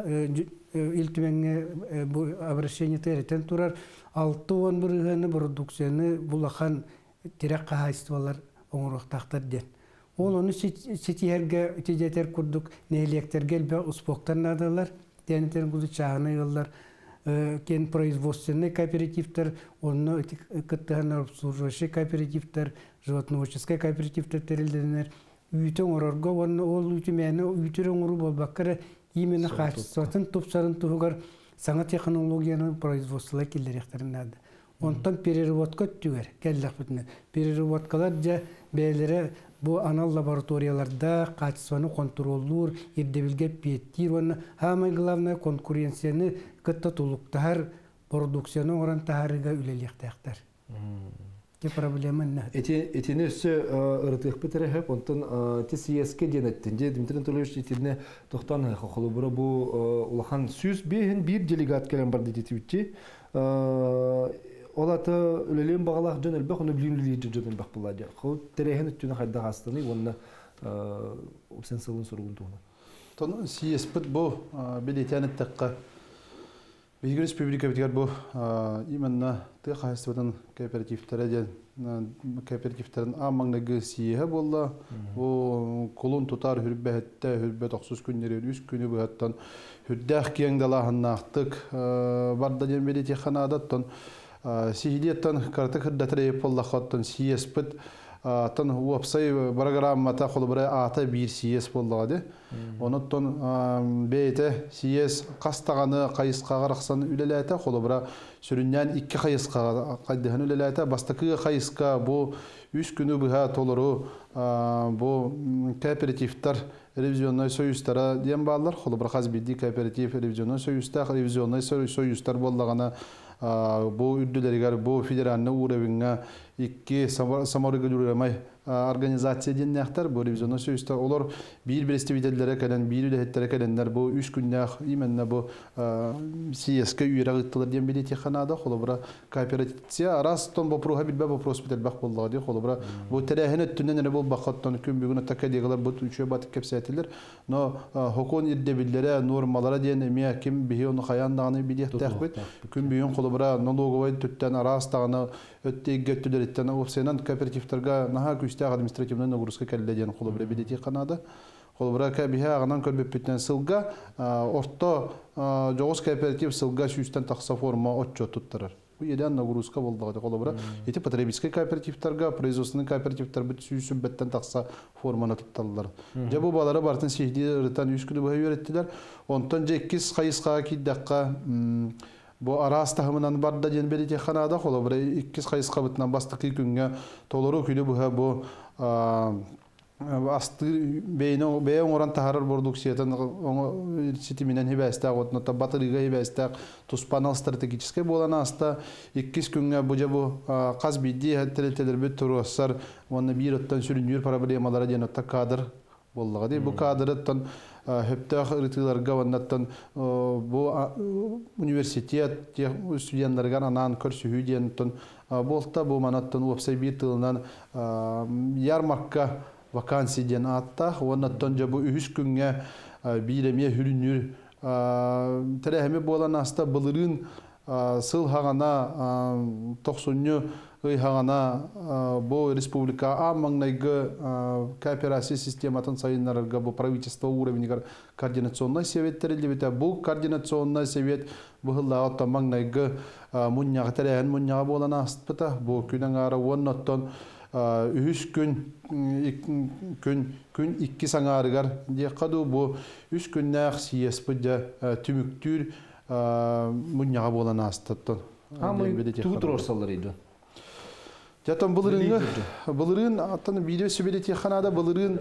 илтіменге обращение тәреттен тұрар 6-10 біргені продукцияны бұлақан терек қағайыстывалар оңырықтақтар ден. Ол оны сетиерге тежетер күрдік нейлектерге әлбе ұспоқтан адалар, тәнетер күзі чағыны еллар, кен производственный кооперативтер, оны күттіғын обслуживающий кооперативтер, животноводческий кооперативтер тәрелденер, үйтен орорго, ол үйтімені үйтірен ұру болбаққары именно қашыстыватын топсарын тұғығар саңа технологияның производстволай келдеректерін ады. Онтан переработка түгер, кәлләқ бүтіне. Переработкалар жа бәлері бұл анал лабораторияларда қачысваны контроллур, ердебілге петтир, оны хамай главная конкуренцияны күтті тұлықтағар продукцияны оран тағарыға үлелектәқтер. Те проблема не. Этини өссө ырытык битереп, онтон ТССК денеттин. Же Дмитрий Анатольевич этине тохтан холобура бу улахан сүз бехин бир делегат келен бар дитибитти. Олаты үлелен бағалақ жөн әлбәқ, оны білім лидер жөн бақ болады. Қол тәрехін үттіні қайда қастыны, оны сен сылын сұрғын туғына. Тон сиеспіт бұл белетен әттіққа. Бейгі республика бітігер бұл именно тұқ қайыстыбатын кооперативтерін амаңнағы сиеғі болла. Бұл қолын тұтар хүрбәтті, хүрбәт оқсыз күннері, үз күні бұғаттан хүрдәқ кеңдалағын ақтық барды ден белеті қанадаттан сихидиеттен картық хүрдәтірі боллақаттан сиеспіт тон уапсай программата холбара ата бир сиес боллагы. Онуттон бейте сиес кастаганы кайыска караксан үлеләтә холбара сүрүннән 2 кайыска кайдыгын үлеләтә бастакы кайыска бу 3 күнү буга толору бу кооперативтар ревизионный союзтара дем баллар холбара хазбиди кооператив ревизионный союзтар боллагана бу үрдүләргә бу федеральный уровеньга 2 саморегулируемый организация деннәхтер бу ревизионный союзтар олар бир представительләре кәлән бир үләһәтләре кәләннәр бу 3 көннәх именно бу CSK үйрәгыттылар дигән билети ханада холобра кооперативция растон бу проха билбә бу проспитер бак булды холобра бу тәрәһенә төннән бу бакаттан күн бүгүн такадыгылар бу үчә батып кепсәтелер но хокон ирдебилләре нормалары дигән мия ким бихион хаяндаганы билет тәхбит күн бүгүн холобра налоговый төттән арастаганы өттегә төдәреттән офсенан кооперативларга наха күстәг административный нагрузка кәлле дигән холобра билети ханада холобра кабиха агынан көрбөп биттен сылга орто жогос кооператив сылга сүстән такса форма отчет туттырар. Бу едән нагрузка булды холобра. Эти потребительский кооперативларга, производственный кооперативлар бит сүбәттән такса форманы тутталар. Жабу балары бартын сихди рытан 3 күн бу өйрәттеләр. Онтан 2 кайыска киддәкка бу арастагымынан барда дигән белете ханада холобра 2 кайыска битнән бастыкы күнгә толору күле бу асты бейн оран тахарар продукциятан ситиминен хибәстә отнота батырыга хибәстә туспанал стратегический болана аста 2 күнгә бу каз бидди хәттеләр бит турыссар моны бир оттан сүрүнүр проблемалары дигән отта кадр булды. Бу кадрыттан хөптә ритыларга ваннаттан бу университет студентларга анан көрсү дигән болта бу манаттан опсай бир тылынан ярмарка вакансия ден атта, оннаттан жабу 3 күнгә биремия хүрүнүр тәрәһеме болан аста былырын сыл хагана 90 хагана бу республика амаңнайгы кооперация систематын сайыннарга бу правительство уровеньгә координационный советтер дебите бу координационный совет бу хыллага маңнайгы муньяга тәрәһен муньяга болан астыта бу күнәң ара оннаттан 3 күн 2 саңарыгар дияқаду бу 3 күннәк сиеспыда түмүктүр муньяга болан астыттан. Тутур орсалар иде. Жатан былырын аттан видео сөбелети ханада былырын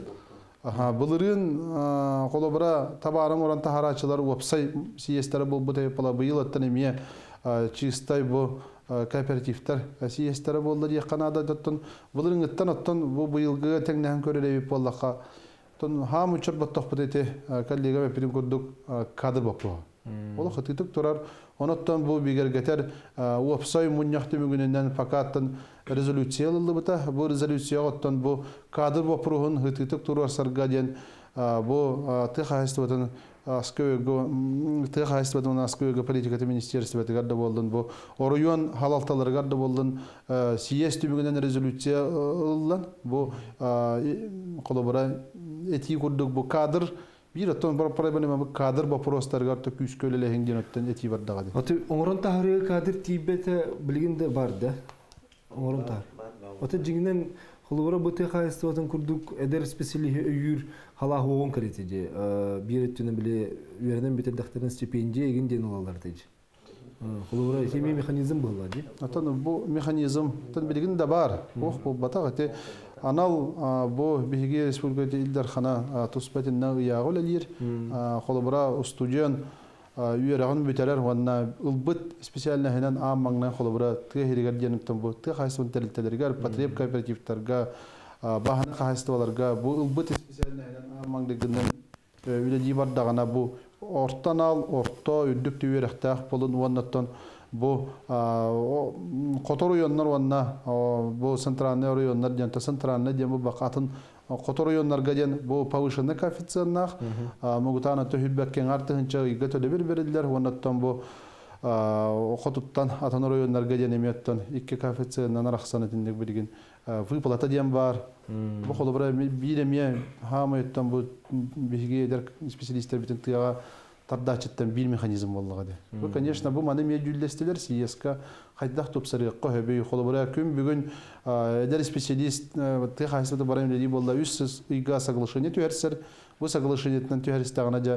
колобра табарым оран тахарачылар опсай сиестері бұл бұтай пала быйыл аттан емия чистай бу кооперативтер сиестері болды дия ханада жаттан былырын ыттан аттан бу быйылгы теңнәһен көрелеби боллақа тон хам учар баттақ бұтайты коллега мәпирин көрдік кадр бапуға. Ол хытытык турар, оноттан бу бигергетер опсай муньяхты мүгүнүнөн факаттан резолюциялы бута, бу резолюция оттан бу кадр бапругун хытытык турар саргаден бу тыхайстыбытын тыхайстыбытын аскөйгө политикаты министерстве гадда болдун бу оройон халалталар гадда болдун сиес түбүгүнөн резолюция ыллан бу колобора эти курдук бу кадр bir oton bir problema bu kadr baprostarga to küskölele hengenottan eti bardagade. Аты оңрон тахры кадр тибете билгинде барда. Оңрон тахр. Аты жигинен холора бөтө хайстыбатын курдук эдер специалиһи өйүр хала хоон керетиде. Bir өттүнө биле үйренен бете дактерин стипендия эгин ден алалар деди. Холора химия механизм булла ди. Атан бу механизм тан билгинде бар. Ох бу батагате Анал бу биһиги республикада илдер хана туспатынна яагыл элир холобра студент үйерағын бүтерер, онна ылбыт специально хенен аммаңнан холобура тыгеригер денуктан бу тыга хайсын терилтелерге потреб кооперативтарга бахана хайстываларга бу ылбыт специально хенен аммаңдыгынан үледи бардагана бу ортан ал орто үддүк түйеректак болун оннаттан бу котор уйоннар онна бу центральный районнар жанта центральный дем бу бакатын котор районнарга ден бу повышенный коэффициентнах мугутана төһүббеккен артыгынча ыйга төлөбөр берилер оннаттан бу котуттан атын районнарга ден эметтен 2 коэффициенттен араксаны тиндек билген выплата дем бар бу холобра биреме хамайттан бу биге дер специалисттер битен тыга тардачыттан бир механизм боллага де. Бу конечно бу маны медюллестелер сиеска хайдах топсарыкка хөбөй холобра күн бүгүн эдер специалист ты хайсыты барам деди болла үссүз ыйга соглашение түерсер бу соглашениетен түерстагына да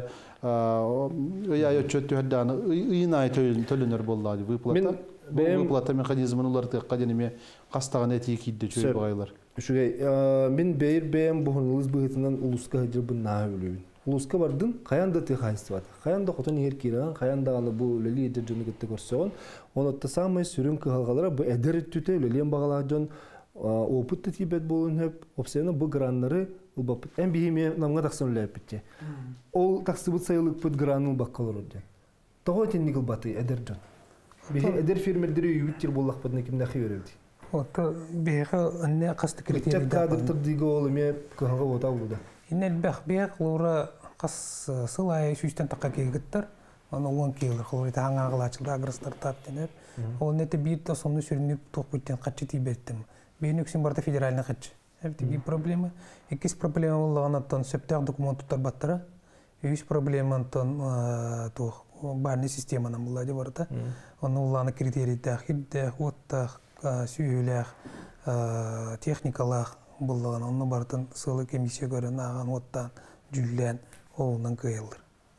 ыя өчөт түерданы ыйнай төлөнөр болла выплата выплата механизмын улар тыкка денеме кастаган эти кидде чөй багайлар. Ушугай мен бейрбем бухунлыз быгытынан улуска хыжырбын на өлөбүн. Улуска бардын, каянда ты хайстват. Каянда хотон ер киран, каянда аны бу лели эдер жөнү кетти көрсөгөн. Онотта самый сүрүн кыгалгалара бу эдер түтө лелен багалар жон опытты тибет болун хеп, опсена бу граннары улбап. Эм бихиме намга таксын лепитте. Ол таксыбыт сайылык пут гранул баккалар орден. Того тенник улбаты эдер жон. Бихи эдер фермердери үбүттер боллак падна кимде хыйөрөбү. Ото бега анне касты критерий да. Кадр диго олме кыгалга бота улуда. Инел бег лура кас сылай сүстен такка келгиттер. Аны 10 келер холойта аңагылачылды агростар таптенеп. Ол нете бирте сонны сүрүнүп токуттен качы тийбеттим. Бейнүксүн барда федеральный качы. Эбти бир проблема. Экис проблема болгонтон септер документтар баттара. Үч проблемантон то барны системанын булады барда. Аны уланы критерий тахидде, оттах, сүйүлэх, техникалах буллаган онны бартын сылы комиссия көрөн аган оттан жүллен олунан кыйылдыр.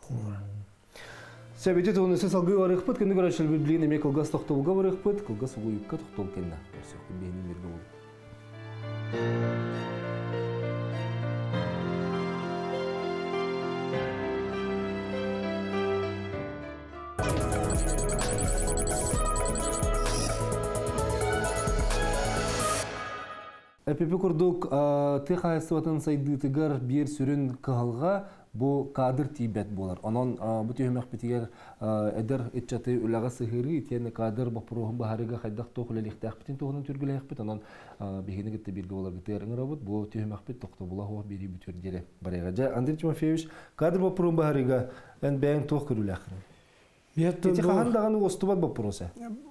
Себети тонусы салгы барыхпыт, кенди көрөшүл билген эме кылгас токтолга барыхпыт, кылгас уюкка токтол кенна. Көрсөк бейни мерге болду. Эпипи курдук ты хайсыватын сайдытыгар бир сүрүн кыгалга бу кадр тийбет болар. Онон бу түймөк битигер эдер этчаты үлага сыгыры тени кадр бапурухун бахарыга хайдак тохуле лихтак битин тохунун түргүлэк бит. Онон бигини гитте бирге болар гиттерин робот бу түймөк бит токто була хо бири бүтөр дере барыга. Жа Андрей Тимофеевич кадр бапурухун бахарыга эн бэң тох көрүлэк. Эти хандаганы остубат бапуруса.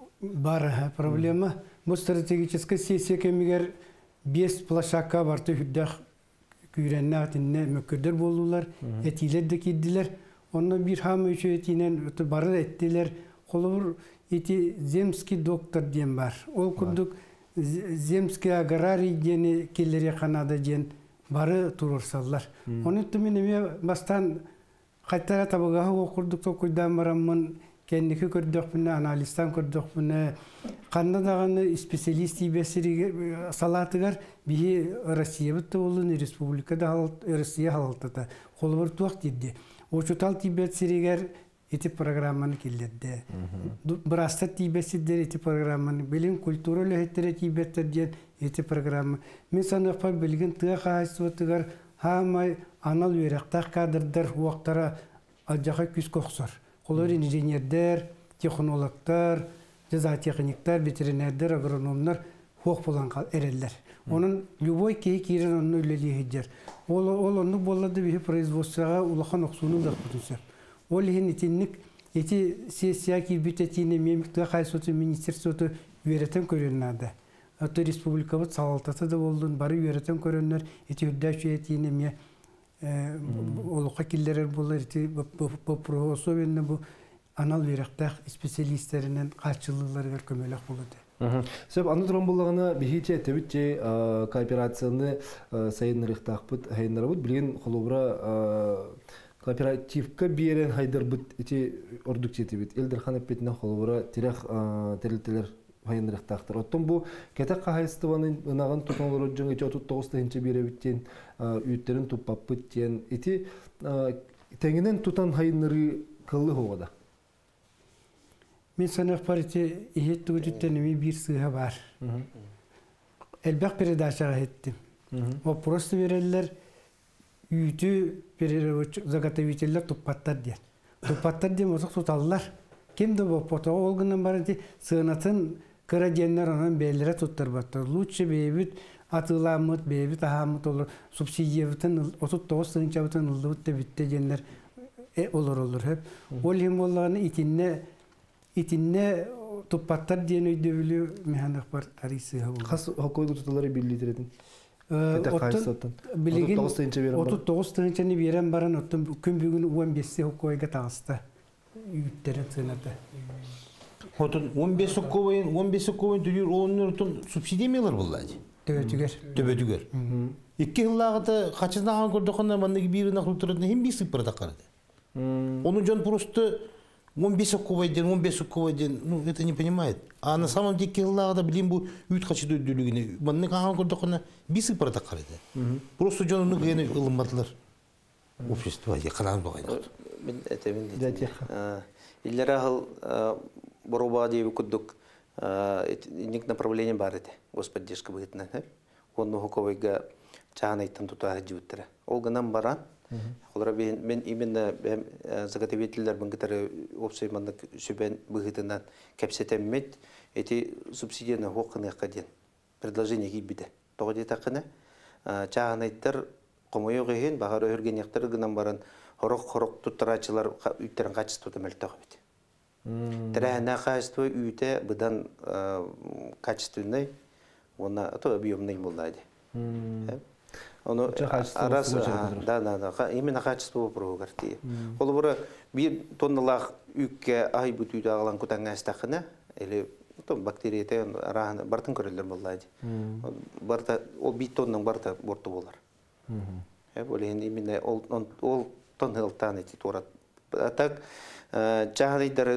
Бар проблема. Бу стратегическая сессия кемигер 5 площадка барты хүддах күйреннәтинне мөккөдер болдулар, этилер де киддилер. Онна бир хам үчө этинен бары эттилер. Колур эти земский доктор дем бар. Ол курдук земский аграрий дени келлери Канада ден бары турурсаллар. Оны түменеме бастан кайтара табыга окурдук токуйдан бараммын. Кендики көрдөкпүнө, анализтан көрдөкпүнө, Канадаганы специалист ибесириге салатыгар бии Россия бутта болун, республикада Россия халалтата. Колбор туак дидди. Очутал тибетсиригер эти программаны келлерде. Браста тибетсидер эти программаны, билин культура лехеттере тибеттер ден эти программы. Мен санакпа билген тыга кайсытыгар хамай анал үйректак кадрдар уактара аджака күз коксор. Колор инженердер, технологтар, жаза техниктер, ветеринердер, агрономдар хок болан эреллер. Onun любой кейкирен onu өлелейдер. Ол onu болады бе производствоға улахан оксунун да кутусер. Ол хин итинник эти сессия ки битетине мемлекеттик кайсыты министрликте үйрөтөн көрүнөдө. Аты республикабыт салалтаты да болдун, бары үйрөтөн көрөнөр, эти үддөчү этине ме олука киллерер болар, эти особенно бу анал үйрөктөк специалисттеринен качылыклар көмөлөк болду. Сөп аны туран боллагана бихиче тебитче кооперацияны сайынырыктакпыт, хайынырабыт билген холобра кооперативка берен хайдырбыт эти ордуктетибит. Элдерхан эппетине холобра тирах терилтелер хайынырыктактыр. Оттон бу кетек кахайстыбанын ынаган тутанлар жөн 39-та беребиттен үттерин туппаппыт тен эти теңинен тутан хайыныры кыллы хогада. Мен санақ парите ихет тугутуттенеми бир сыга бар. Элбек передачага хеттим. Вопрос берелер үйтү заготовителер туппаттар ден. Туппаттар ден мозок туталлар. Кимде бу фото олгунан барынти сыгынатын кыраденнер анан беллере туттар баттар. Лучше бейбит атыламыт бейбит ахамыт olur. Субсидиябытын 39 сынчабытын ылдыбыт дебитте дендер olur hep. Ол хем болланы итинне туппаттар ден өйдөбүлү механик бар тарисыга болду. Хас хокойгу туталары биллидирдин. Билигин 39 тыгынчаны берен баран оттон күн бүгүн 15 хокойга тагыста. Үттере цената. Хотон 15 соккобойн түгүр оннортон субсидиялар буллады. Төбөтүгөр. 2 жыллагыта качынаган көрдөкөндө мандагы бир нахлуктурдун хем бисип бардакарды. Onu жон просто 15 соккобойден, ну это не понимает. А на самом деле киллагда билим бу үт качыды дөдүгүнө. Мандагы каган көрдөкөндө бисип бардакарды. Просто жонуну гene ылымбадылар. Общество я канан багайда. Мен этемин дейт. Иллера хыл бороба дейби кудук ник направление бар эти. Господдержка бытна. Онну хоковайга чаанайттан тутаа жибиттер. Ол гынан баран. Олар мен именно заготовителлер бангытары опсой мандык сүбен быгытынан кепсетеммет эти субсидияны хоккыныкка ден предложение кийбиде. Тогы такына чаанайттар комойо гehen багар өргөнөктөр гынан баран хорок туттарачылар үттерин качеството мөлтөгө бит. Трена качество үйте быдан качественный она то объемный булады. Оно раз да именно качество прогарти. Ол бура 1 тонналах үккө ай бүтүдө алган кутаңастакына или то бактерия рахана бартын көрөлөр булады. Барта ол 1 тонның барта борту болар. Олен именно ол тоннелтан эти турат. Так чагыйдар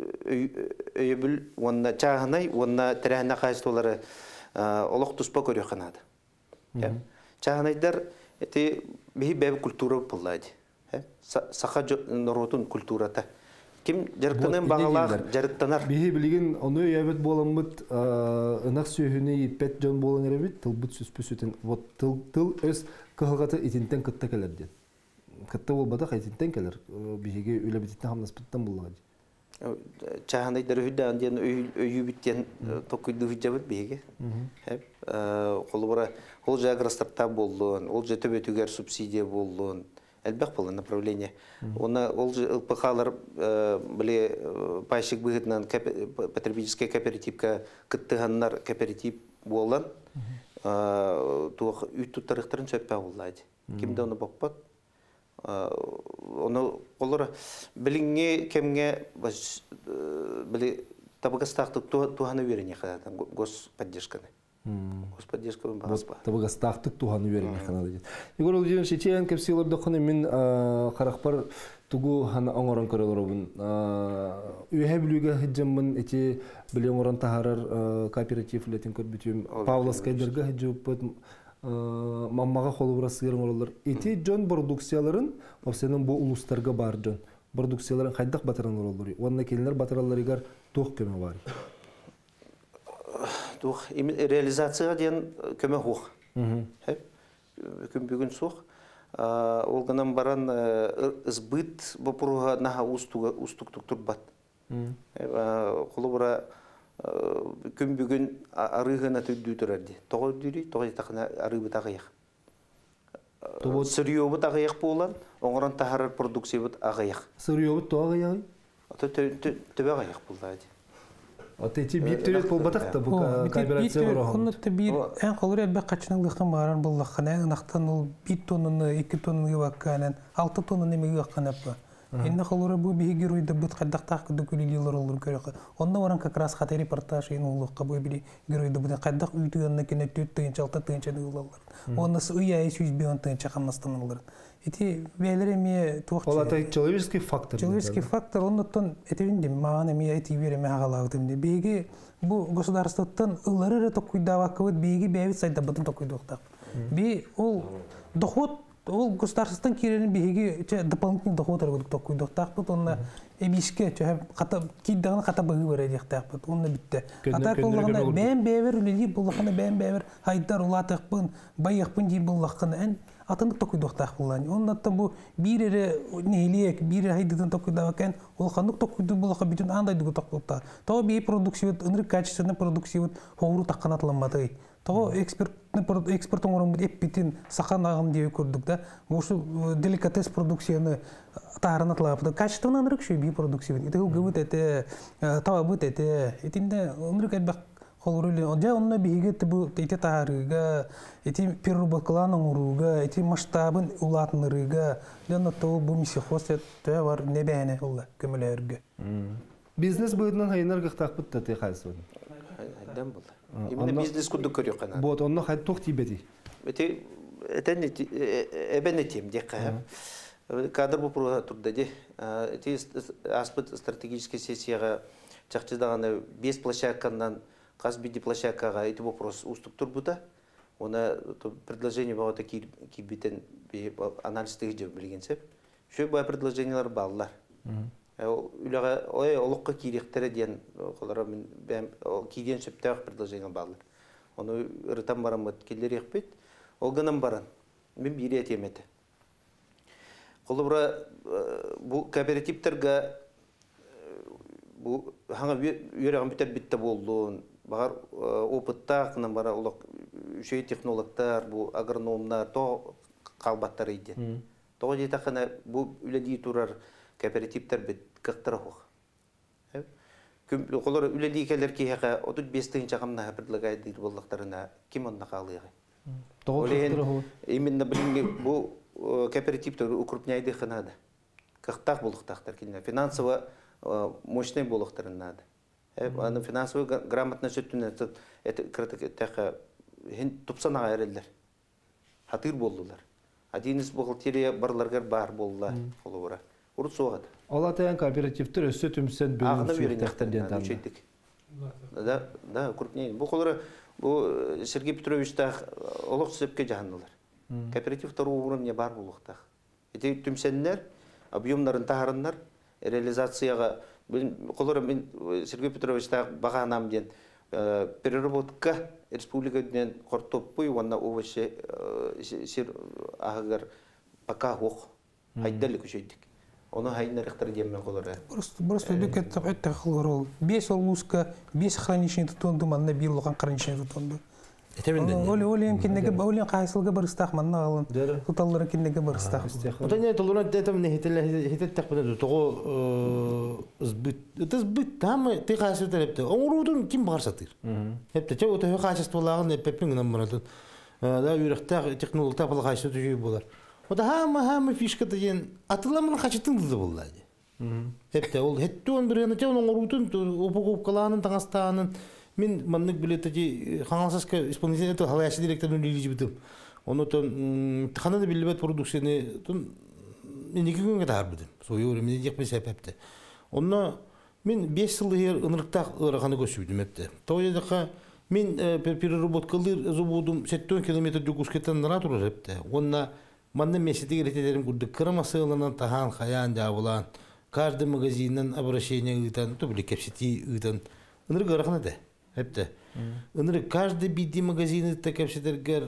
өйбүл онна чагынай онна трена кайстолары олох туспа көрө канады. Чагынайдар эти бебе культура булады. Саха норотун культурата. Ким жаркынын багалак жарыктанар. Бихи билген ону ябет боламыт ынак сүйүнү ипет жон болон эребит тылбыт сүспүсүтен вот тыл өз кылгаты итинтен кытта келерди. Кытта болбада кайтинтен келер. Бихиге үлебитте хамнаспыттан булган. Чагынайдар хүдөн ден өйүбиттен токуйду хүжабыт беге. Колбора ол жаграстарта болдун, ол жетөбөтүгөр субсидия болдун. Элбек было направление. Она ол ЛПХлар биле пайшык быгытынан потребительский кооперативка кыттыганнар кооператив болған. Туох үт тарыхтарын сөппө булады. Кимде оны бакпат? Оны колор билиңге кемге биле табагастактык туганы берене кадан господдержканы. Господдержка багаспа. Табагастактык туганы берене кадан дейт. Егор Владимирович Чечен кепсилерде каны мен каракпар тугу хана оңорон көрөлөрүн. Үйе билүүгө хыжыммын эти биле оңорон тахарар кооперативлетин көрбүтүм. Павловскайдерге хыжыппыт маммага холубура сыйрын оролор. Эти жон продукцияларын опсенин бу улустарга бар жон. Продукцияларын кайдак батырын оролор. Онда келинер батыраларыгар тух көмө бар. Тух реализацияга ден көмө хук. Күн бүгүн сук. Ол гынан баран ызбыт бопуруга наха устуктук турбат. Холубура күн бүгүн арыгына түдүү турарди. Тогы дүри, тогы такына арыбы тагыяк. Сырьёбы тагыяк болан, оңорон тахарар продукциябы агыяк. Сырьёбы тагыяк? Ата төбөгаяк булды. Ата эти бир төрөт болбатакта бу кооперация бар. Оннотта бир эн колор элбек качыныңдыкын баран буллаккана, нактан ул 1 тоннаны 2 тоннаны бакканан 6 тоннаны эмеге бакканаппа. Инна холора бу биги руйда бут каддактак докулилер олор көрөк. Онда баран как раз хата репортаж инулукка бу бири героида бу каддак үйтүгөнө кене 4 тыгынча 6 тыгынча дылалар. Онысы уяй 100 тыгынча камастанылар. Эти белереме тух. Ол ата человеческий фактор. Человеческий фактор оннотон этевинде мага эме эти береме агалагдым де. Биги бу государствоттон ылары токуйдабакыбыт биги бебит сайда бутун токуйдуктак. Би ол доход ол государстводан киренин биһиги дополнительный доход аргыдык токуйдук тахпыт онна эбиске ката киддагына ката быгы бар диктахпыт онна битте атар боллаганда бәм бәвер үлели буллакына бәм бәвер хайдар улатыкпын байыкпын ди буллакына эн атындык токуйдук тахпылан оннатта бу бирере нелек бире хайдыдан токуйдак экен ол хандык токуйду буллака бүтүн андай дугу токуйдук то би продукция ынры качественный продукция хоуру такканатланмады то экспорт оңорун эппитин саханагын деп көрдүк да ушу деликатес продукцияны таарынатлап качественно ынрык шүй би продукция это гыбыт эте табыт эте этинде ынрык элбак холуруле жа онна биге бу эте таарыга эти переработкаланын уруга эти масштабын улатынырыга жана то бу мисихоз те бар небене улла көмөлөргө Бизнес быйынан хайнар гыктакпыт да текайсы. Айдан булды. Именно бизнес күндүк көрүyor кана. Вот онно хай тох тибети. Эти эбенетим дека. Кадр бу турда де. Эти аспект стратегическая сессияга чакчыдаганы 5 площадкадан казбиди площадкага эти вопрос устуктур бута. Она предложение было такие кибитен анализ тегиже билгенсеп. Şu bu предложениялар баллар. Үләгә олыққа киректері ден қолара мен киден сөптәк предложение баллар. Оны ырытан барам келер екпет. Ол гынан баран. Мен бире темете. Қолыбыра бұл кооперативтерге бұл хаңа үйреген бітер бітті болуын. Бағар опытта қынан бара олық үшей технологтар, бұл агрономдар, то қалбаттар ейді. Тоғы жета қана бұл үләдей тұрар кооперативтер бит кықтыры хоқ. Қолар үләдей келер кейхеға 35-тің жағымна предлagайды болдықтарына кем онна қалыйғы. Олейін именно білінге бұл кооперативтер укрупняйды қынады. Қықтақ болықтақтар келіне. Финансово мощный болықтарынады. Аны финансово грамотно сөттіне тұпсанаға әрелдер. Хатыр болдылар. Адинес бухгалтерия барларгар бар болла олура. Урут соғады. Ола таян кооперативтер өсі түмсен бөлім сүйектәқтірден танды. Да, крупнее. Бұл қолары Сергей Петрович тақ олық сөпке жағындылар. Кооператив второго уровня бар болуқтақ. Эти түмсенлер, объемларын тағарынлар, реализацияға қолары мен Сергей Петрович тақ бағанам ден переработка республика ден қортоппой, онна овощи сир ағығар пока хоқ, хайдалы күшейдік. Оны хайдын әріқтар деммен қолары. Просто дөкетті өтті қылғыр ол. 5 олғызға, 5 храничный тұтонды, манна 1 лоған храничный тұтонды. Олем кеннеге олем қайсылға барыстақ манна алын. Тұталары кеннеге барыстақ. Ота не толуна детам не хитеттек буда того сбыт. Это сбыт там ты қайсы терепте. Оңрудун ким барсатыр. Хепте че ота качестволагын пеппин намбаратын. Да үйректак технология тапыл кайсы түжүй болар. Ота хама фишка деген атыламын качытыңды болду. Хепте ол хеттон бирene че оңрудун упаковкаланын таңастанын мен маннык билети хаңалсаска исполнительный халаяшы директорун илижи битим. Онотон ханада билбет продукцияны тон мен 2 күнгө таар битим. Сою мен жекпе себепте. Онно мен 5 жыл ер ынырыкта ыраганы көчүбүдүм эпте. Тоюдака мен переработкалыр заводум 7 километр жүгүскетен нара турар эпте. Онна манны месети келеттерим курдук кырмасылынан тахан хаян жабылан. Каждый магазиннен обращение ыйтан, то били кепсити ыйтан. Ынырык ыраганы да. Хепте. Ынырык каждый биди магазины кепситергер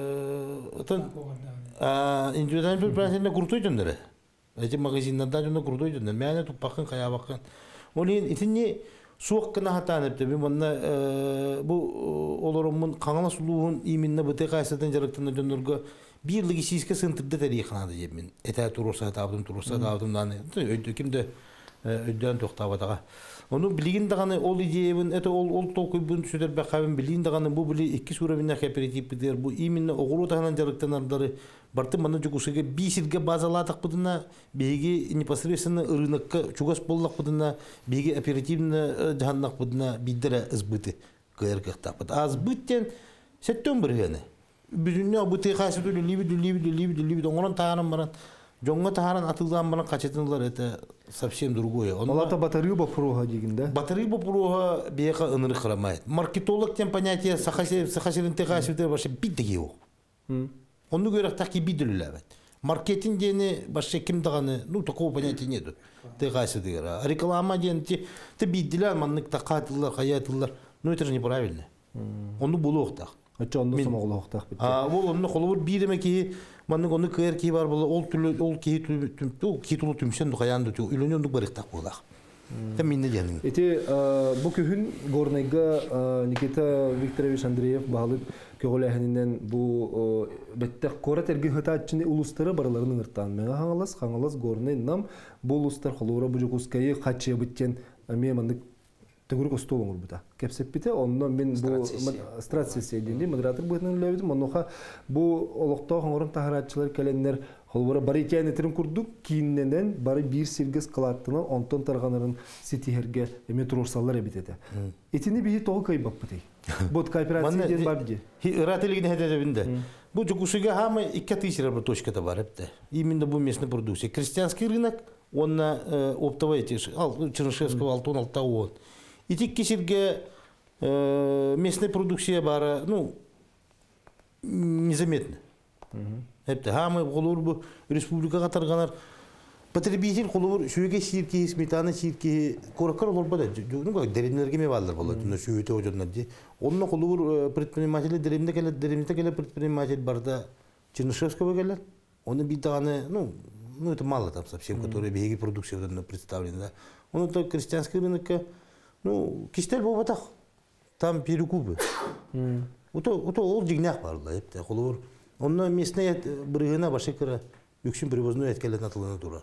отон индивидуальный предприятие крутой жөндөр. Эти магазиндарда жөндөр крутой жөндөр. Мәне тупакын кая бакын. Олин итинне суак кына хатан эпте. Мен монда бу олорумун каңала сулуун именно бите кайсатан жарыктан жөндөргө bir logistika center'da tarixanadı yemin. Ete turursa tapdım dany. Ödükimde ödden toxtabadaga. Onu bilgin dagany ol ideyebin, ete ol tolkuybun süder bakabın bilgin dagany bu bili 2 surawinna kooperativ bider. Bu iminne oğuru tanan jarıktanardары bartı mana jugusuga bisirge bazaladıq buduna begi непосредственно рынокка чугас боллак buduna begi оперативно жаһаннак buduna биддере ызбыты кыргыктап. Азбыттен сеттен биргени. Bütünne bu tehasütü libi onların taharan baran jonga taharan atıldan baran kaçetınlar ete совсем другое. Олата батарея бопруга дегенде. Батарея бопруга бияка ыныры кырамайт. Маркетолог тем понятие сахасерин техасүтер башы бит деги ок. Onu görək taki bidülüləbət. Маркетинг дені башка ким дағаны, ну, такого понятия нету. Ты қайсы дегер. А реклама дені, ты бидділер, маннык тақатылар, қаятылар. Ну, это же неправильно. Оны болу оқтақ. Ача онда самоғылы оқтақ бітті. Ол оны қолы бір бейдеме кейі, манның оны көр кейі бар болы, ол кейі тұлы түмсен қаянды түу, үйлені ондық бар иқтақ болақ. Это минне денің. Эти бу күһүн горнайга Никита Викторович Андреев бағылып көғіләхінінен бу беттек қора тәрген хытачыны улустары бараларының ырттан. Меға хаңалас горнай нам бу улустар қолуыра бұжы құскайы қатшы біттен мемандық түгірік ұсты олыңыр бұта. Кәпсеп біте, онынан мен бу страт-сессия дейінде модератор бұйтының үләбедім. Онуға бу олықтау қаңырын тахаратчылар кәленлер Холбора бары икән этерин курдук, кийиннен бары бир сиргес кылаттынан онтон тарганарын ситихерге метрорсаллар эбитете. Этини бии тогы кайбап бити. Бот кооперация ден бар ди. Рателигин хедебинде. Бу жукусуга хама 2000 бір точкада бар эпте. Именно бу местная продукция. Крестьянский рынок, он на оптовой тиш, Чернышевского алтон алтаон. И тик кисирге местная продукция бара, ну незаметно. Hepte hamı olur bu Respublika katarganar потребитель olur şöyle şirki smetana şirki korakar olur bu da ne derinlerge mi varlar vallahi ne şöyle hocanlar diye onunla olur предприниматель derimde gele предприниматель barda Чернышевского gelir onu bir tane ну это мало там совсем которые беги продукциядан представлены да он то крестьянский рынок ну кистел бобатах там перекупы это ол жигнах барлар hepte olur Onunla местная бригана башкара үкшин привозной эткелен атылына тура.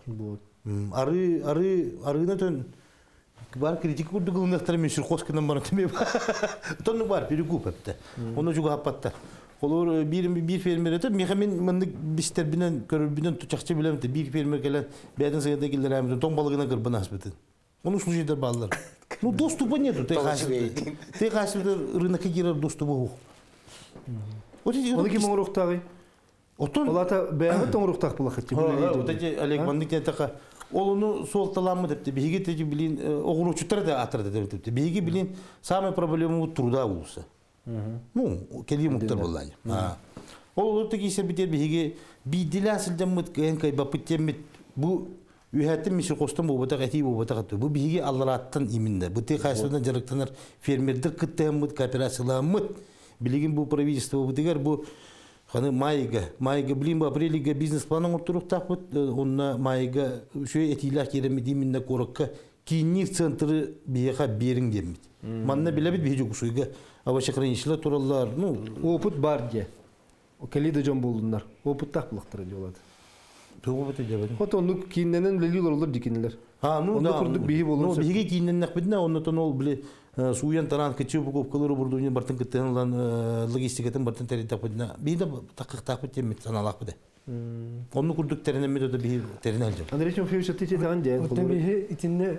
Арыгына төн бар критика курду кылынактар мен ширхоскынан бара теме. Тону бар перекуп эпте. Оны жуга апаттар. Олар bir фермер этеп мехамен мындык бистер менен көрүбүнөн тучакчы билем те bir фермер келен бәден сыйда келдер амды тон балыгына кырбын асбытын. Оны случайда балдар. Ну доступа нету, ты хасып рынокка кирер доступу. Оны ким оңруқтағы? Олата бәйгі тоңруқтақ бұл қытты. Вот эти Олег Мандыкен тақа, ол оны сол таламы депті, бейге тәжі білін, оғыручыттар да атырды депті. Бейге білін, самая проблема труда болса. Ну, келі мұқтар болайы. Ол олар тәкі есер бітер бейге бейділі асылдан мұт, кәйін кайба пыттен бет, бұл үйәттен мешір қостан болбатақ, әтей болбатақ атты. Бұл бейге аллараттан имінде. Бұл тек қайсыдан жарықтанар фермердер қыттан мұт, кооперациялар мұт. Билигин бу правительство бутигер бу ханы майга билин бу апрелига бизнес планын оттурук тапыт онна майга шо этилах керемет именно корокка кинир центры бияка бериң демит. Манна билебит бижу кушуйга авашакранишла тураллар, ну опыт бар де. Келиде жон болдундар. Опыт таклыктыр диолат. Опыт дебедим. Вот onu кинненен лелилер олар дикинлер. Ну да. Курдук бии болду. Ну биге киннен накбидна оннотон ол биле суян таран кечип копкалары бурдуне бартын кеттенлан логистикатын бартын тери тапыдна. Биде такык тапыт темет саналак биде. Онну курдук теренен методу би теренен алжам. Андрей Тимофеевич тете таган де. Вот биге итинне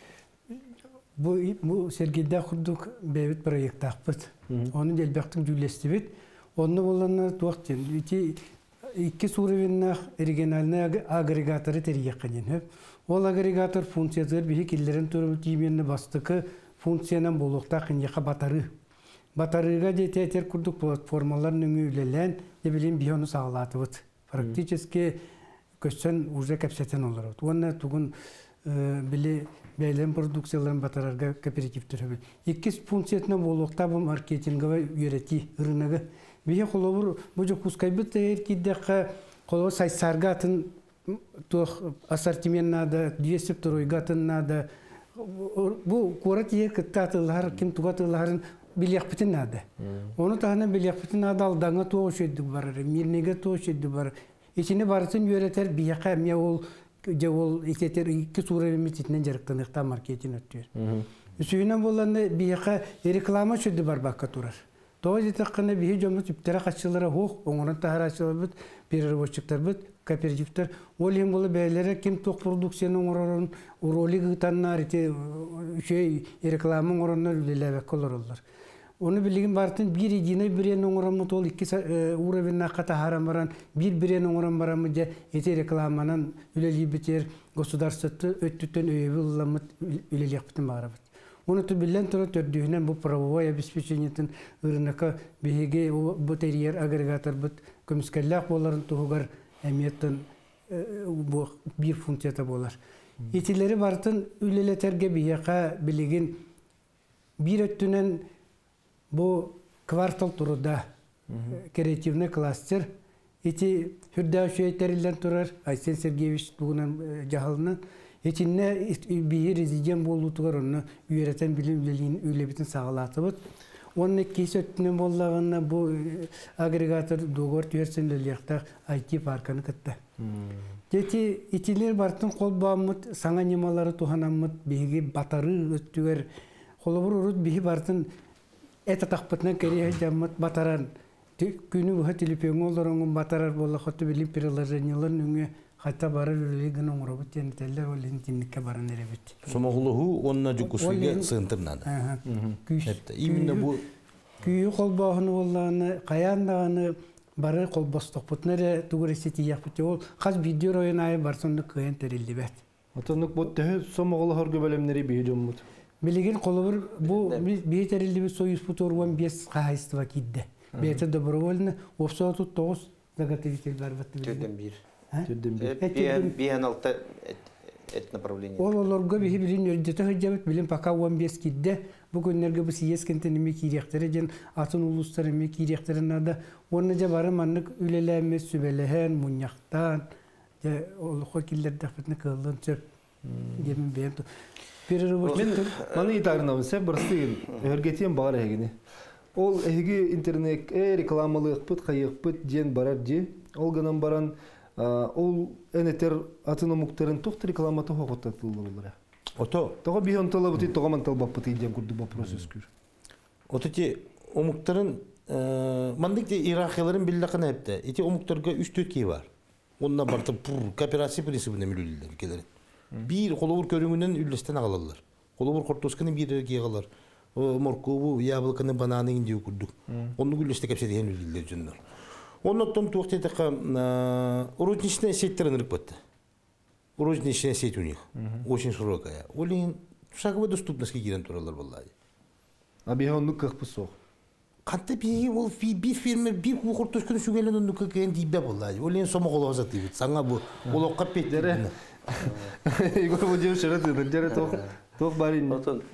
бу Сергейда курдук бебит проект тапыт. Оны делбектин жүлестибит. Онну болланна туактен. Икки уровеннах региональный агрегаторы терияққанен. Ол агрегатор функциялар бихи киллерин туру тименне бастыкы функциянан болуқта қыньяқа батары. Батарыға дететер курдук платформаларын өңүлелен дебилин биону сағалатыбыт. Практически көссен уже кәпсетен олар. Онна тугун биле бәйлен продукцияларын батарарға кооперативтер. Икки функциятынан болуқта бұл маркетинговый үйрети рыногы. Бие холовур бужу кускайбыт эркиддекка холо сайсаргатын тох ассортимент надо, 200 туройгатын надо. Бу корат екаттатылар ким тугатыларын билякпытын надо. Оны тахана билякпытын надо алдаңа тоошедди бар, мирнеге тоошедди бар. Ичине барсын үйретер бияка ме ол же ол итетер 2 сура метитнен жарыктаныкта маркетинг өттүр. Сүйүнөн болганда бияка реклама шедди бар бакка турар. Тоғыз етіққаны бейі жомыз үптері қатшылары хоқ, оңырын тағарашылар бұд, перерабочықтар бұд, кооперативтар. Ол ең болы бәйлері кем тоқ продукцияның орын, роли ғытаннар, рекламың орыннар үлеләбәк олар олар. Оны білген бартын бір едіне бірен оңырын ол 2 уровен аққата харамаран, бірен оңырын барамы же еті рекламанан үлелей бітер государствоты өттіттен өйебі ұламыд үлелек бітін бағарабыд. Оны түбілен тұры төрдігінен бұл правовой обеспечениетін ұрынықа бейге бұтериер агрегатор бұд көміскәлләқ боларын тұғығар emniyetten bu bir funksiyata bolar. İtileri bartın üleleterge biyaka biligin bir öttünen bu kvartal turuda kreativne klaster iti hürda şöğetlerinden turar Aysen Sergeyevich bugünden cahalından içinde bir rezidyen bolluğutugar onu üyereten bilim üleliğin ülebitin sağlatıbıt. Onun ikisi öttünen bollağına bu agregatör doğru tüyersen leliyakta IT parkanı kıttı. Jeti itiler bartın kol bağımıt, sana nimaları tuhanamıt, bihi batarı öttüger, kolubur urut bihi bartın eta takpatnan keriye jammat bataran. Günü bu hatili pengollarının batarar bolla xotu bilim piraların yılın ünge hatta barar üleli gına umurabut yeniteller o lintinlikke baran erebit. Somağuluğu onunla cukusuyla sığıntırnan. İminne bu... Küyü kol bağını bollağını, kayandağını, barı kol bastokput nere tuğresiti yapıtı ol. Kaz video oyunayı barsonluk kıyan terildi bet. Atanlık bu tehe somağılı hargı bölümleri bir hücumut. Biligin kolubur bu bir terildi bir soyuz putorwan bir kahayıstı vakidde. Beyte dobrovolna ofsatut toğuz заготовитель battı. Türden bir. Türden bir. Bir an altta et направление. Олорго бихи билин өрдөтө хөҗәбет билин пока 15 кидде. Бүгүннәргә бу сиескенте неме кирәктәре җен атын улустар неме кирәктеренә оны җа бары маннык үлеләме сүбеләһән муньяктан. Җа ул хокилләр дафтны кылын чөп. Дем бем. Мен маны итарынабыз сәп бирстигин өргетен бар эгини. Ол эги интернет рекламалык пут кайык ден барар ди. Ол гынан баран ол энетер атына муктарын тохт рекламаты хоготтатылды булар. Ото. Тога би онтала бути тога мантал баппыты ден курду вопрос өскүр. Ото ти омуктарын мандык иерархияларын биллакына эпте. Эти омуктарга 3-4 кей бар. Онна бартып кооперация принцибине мүлүлдер келер. Bir kolobur körüngünden üllüsten ağalarlar. Kolobur kortoskını bir yere giyalar. Morkovu, yablıkını, bananı indiği kurduk. Onu güllüste kapsa diyen üllüler cünler. Ondan tuğuk dedik урочничная сеть рынок battı. Урочничная сеть у них. Очень широкая. Олин шаговая доступность giren turalar vallahi. Abi onu kıhpı soğuk. Katta bir firma bir kortoskını şu gelen onu kıhken dibe vallahi. Olin soma kolazat diye. Sana bu olok kapet. Igor bu diyor şerefsiz. Dere tok bari.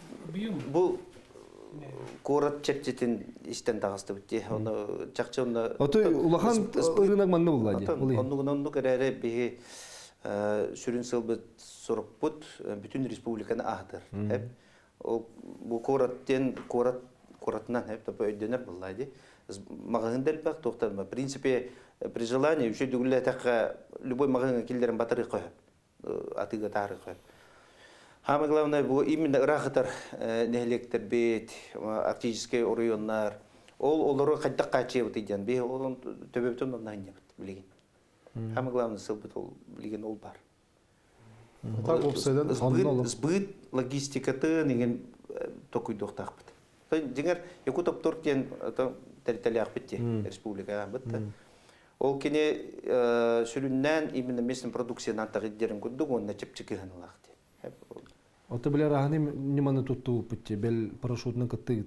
Bu Korat çekçetin işten dağıstı bitti. Onu çakçı onu... Oto ulahan ırınak manlı bulladı. Onu kadar bir sürün sılbı sorup bud bütün respublikanı ahdır. Hep bu Korat'tan hep de böyle döner bulladı. Mağazın delbek toxtanma. Принципе при желании еще дегулля так любой магазин киллерин батарей коюп. Атыга тары коюп. Самое главное, именно рахатар нехлектер бит, арктические районlar. Олары кайдак качы бит дигән. Бе олын төбөптөн ондан бит билген. Самое главное, сылбыт ол билген ол бар. Так опсайдан анналы. Сбыт логистикаты деген токуй доктак бит. Дигәр Якутов Туркиян территориях бит республикага бит. Ол кине сүрүннән именно местный продукциянан тагыддерин күрдүк, онда чепчикеген лакты. Ото билер ахны ниманы тутту битти, бел парашютны кытты.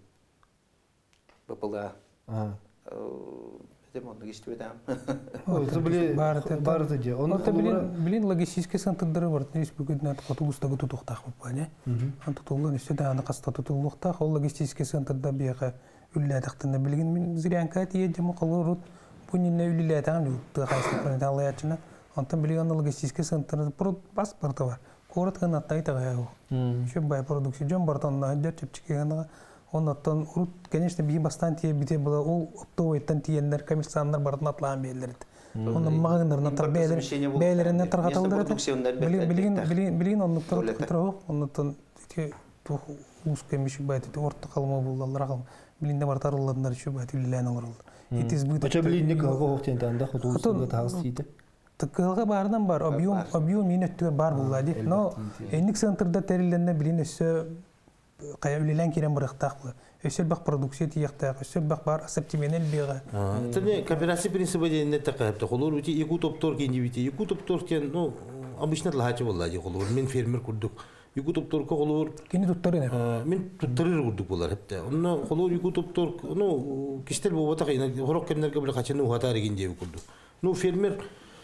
БПЛА. Ага. Дем оны кистебедам. Ото биле барды же. Ото билин логистический центрдары бар. Республикада автобустагы тутуктак бап, не? Антутулган үстөдө аны каста тутулуктак, ол логистический центрда бияка үлләтактында билген мен зырянка тиеде мукалырут. Бунинне үлләтәң юкты хайсы алаячына. Антон билген логистический центрда паспорты бар. Корот гана тайтага. Şu bay продукция жон бартонна дөчөпчикегенга оннан урут, конечно, би бастантие бите була ол оптовойттан тиеннер коммерцияннар бартын атлаан бээлерди. Оннан магындарына тар бээлеринен таргаталдыр. Билген оннуктар туру, оннан ту ускемиш байты орто калма булдалар калма. Билинде бар тарылгандар şu байты лилен алар. Ача билинне калгоктен танда хотулсуга тагыстыйды. Tıkkılga bardan var, obiyum minüttür bar bulladı. No, enlik centerda terilenне bilin ösü kaya ülilen kiren bıraktaq. Ösü bak produksiya tiyaqtaq, ösü bak bar aseptimenel biga. Tane kooperasiya принципы ne taqapta. Qolur uti Yakutov Torken dibiti. Yakutov Torken no обычно тлахачы bulladı qolur. Men fermer kurduk. Yakutov Torka qolur. Kini tuttarı ne? Men tuttarır kurduk bular hepte. Onu qolur Yakutov Tork no kiştel bobata qina horok kemlerge bir qaçını uhatar egin diye kurduk. No fermer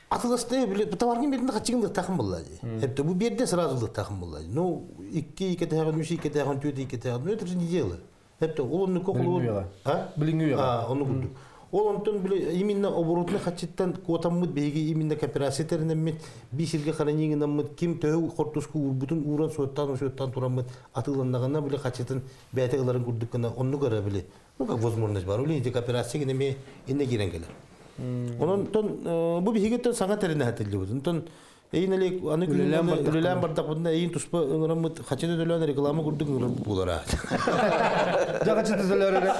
Атыласты биле товаргын бердин качыгын такым болла. Хепте бу берде сразу такым болла. Ну 2 тагын 3 тагын 4 тагын ну это же не дело. Хепте олонну кокулу. А? Билингуя. Onu buldu. Ondan bile именно оборотны хатчыттан котаммыт беги именно кооперацияларынан мет биширге хараныңынан мет ким төһө кортуску урбутун уран соттан тураммыт атыланнагана биле хатчыттан бәтегларын күрдүккана онну гара биле. Ну как возможность бар. Улин эти кооперация генеме инне кирен келе. Онтон бу бигеттен саңа терене хатылды. Онтон эйнелек аны күлөләм бардак бунда эйин туспа ыңыраммыт хатчыда дөлөн реклама күрдүк ыңырып булара. Жагачы төзөлөр.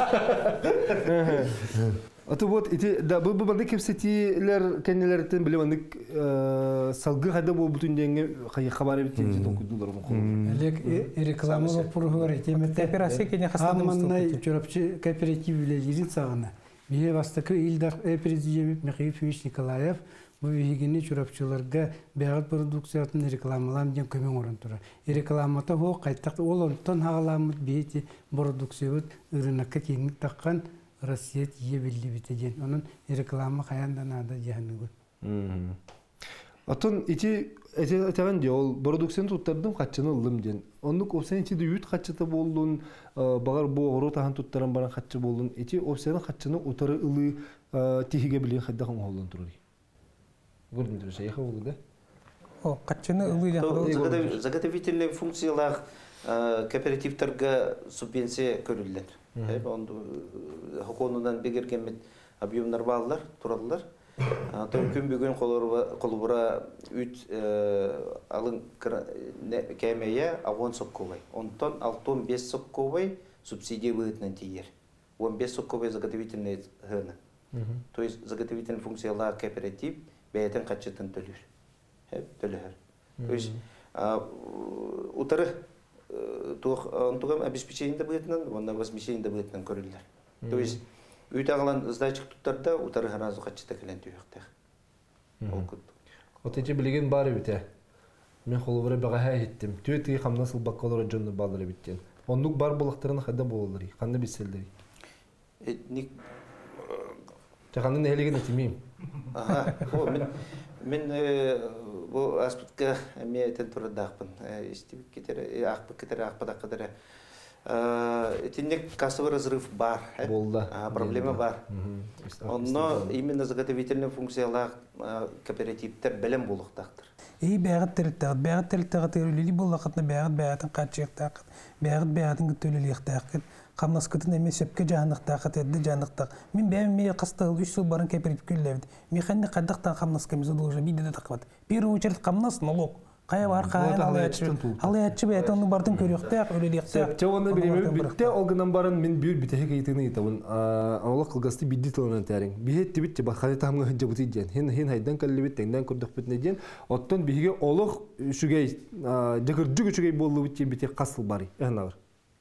Аты вот эти да бу барды кепсетилер кеннелерден билем андык салгы хада бу бүтүн деңге хабар битен житон кудулар му. Элек реклама пропаганда темете Кооперация кене хастандым. Амманнай чурапчы кооперативлер сагына. Бие бастакы илдар президент Михаил Федорович Николаев бу вигини чурапчыларга бягат продукциятын рекламалан ден көмөң орун тура. Рекламата хо кайттак олонтон хагаламыт бити продукцият рынокка кеңик таккан Россия тие билли битеген. Onun реклама хаяндан ада жаһанныгы. Атын ити этеген де ол продукцияны туттардым каччыны ылдым ден. Онук опсен ити дүйүт каччыты болдун, багар бу огру тахан туттаран баран каччы болдун. Ити опсенин каччыны утары ылы тихиге билген хаддахан болдун турар. Көрдүм дөрөс яха болду да. О, каччыны ылы жакты. Заготовительный функциялар кооперативтерге субвенция көрүлдүр. Онду хоконунан бегерген объемдар балдар туралар. Том күн бүгүн колубура үт алын кемeye 10 сокковай. Онтон 6-5 сокковай субсидия выгоднан тиер. 15 сокковай заготовительный хына. То есть заготовительный функциялар кооператив бәйтен качытын төлөр. Төлөр. То есть утары Антугам обеспечение добытнан, вон возмещение добытнан көрүлөр. То есть үйт агылан сдача туттарда утары харазы качыта келен түйөктөр. Отече билген бары бите. Мен холубура бага хеттим. Төти хамнасыл баккалар жонну балдыр биттен. Ондук бар булактарын хада болдыр. Кандай биселдер. Ник Жакандын элеген этимим. Мен bu aspetga meyten turadaqpın. İstibik ketere, aqpı ketere, aqpada kadar. Etindek кассовый разрыв бар. Проблема бар. Онно именно заготовительные функциялар кооперативтер белем болуктактыр. Бәгат телтәгәт төлөли буллакытны бәгатын качыктак. Бәгатын төлөликтак. Камнаскытын эме сепке жаныктак этди жаныктак. Мен бәме кастыл 3 жыл барын кооператив күлләвди. Механик кадактан камнаскамызы должен бидде такват. Первый очередь камнас налог. Кая бар кая алаячы бәйт оны бардын көрөктак, өлеликтак. Чоғанда билеме битте олгынан барын мен бүйір битеге кейтini итабын. Аллах кылгасты бидди тылынан тәрин. Бихет битте баханы тамга хынжа бути ден. Хин хайдан каллыбит теңден көрдүк битне ден. Оттон биге олох шугай жыгыржыгы шугай болду битте бите касыл бары. Энагыр.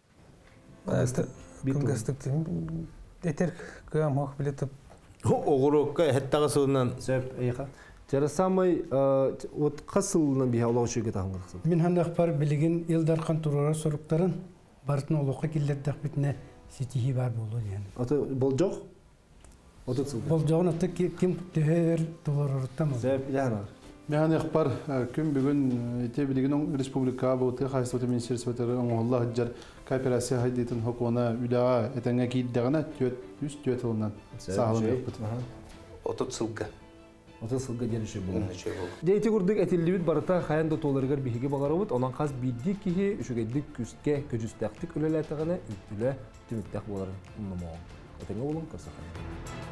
Кылгастык этер кымак билетип. Огурокка хеттагысынан Сөп эйха. Жара самый вот касылынан бие олох шугай таңгырсыз. Мен хандак бар билген элдаркан турара соруктарын бартын олокка киллердак битне ситихи бар болду ден. Аты болжок? Отыцыл. Болжогун аты ким төһөр турарыттамы? Сөп яна. Мен ихбар күн бүгүн ите билген республика бутый хайстыты министрликтери Аллах жар кооперация хайдытын хокуна үлага этеңе кийддегene үст төтөлүнөн сагылып бут. Отоцылга. Отоцылга денеши бул. Дейти курдук этилибит барата хаянда толаргар биһиге багарабыт, онан каз бидди кихи үшүгедик күскө көжүстактык үлелетегene үтүлө түмүктак боларын умнамоо. Этеңе болун кырсахан.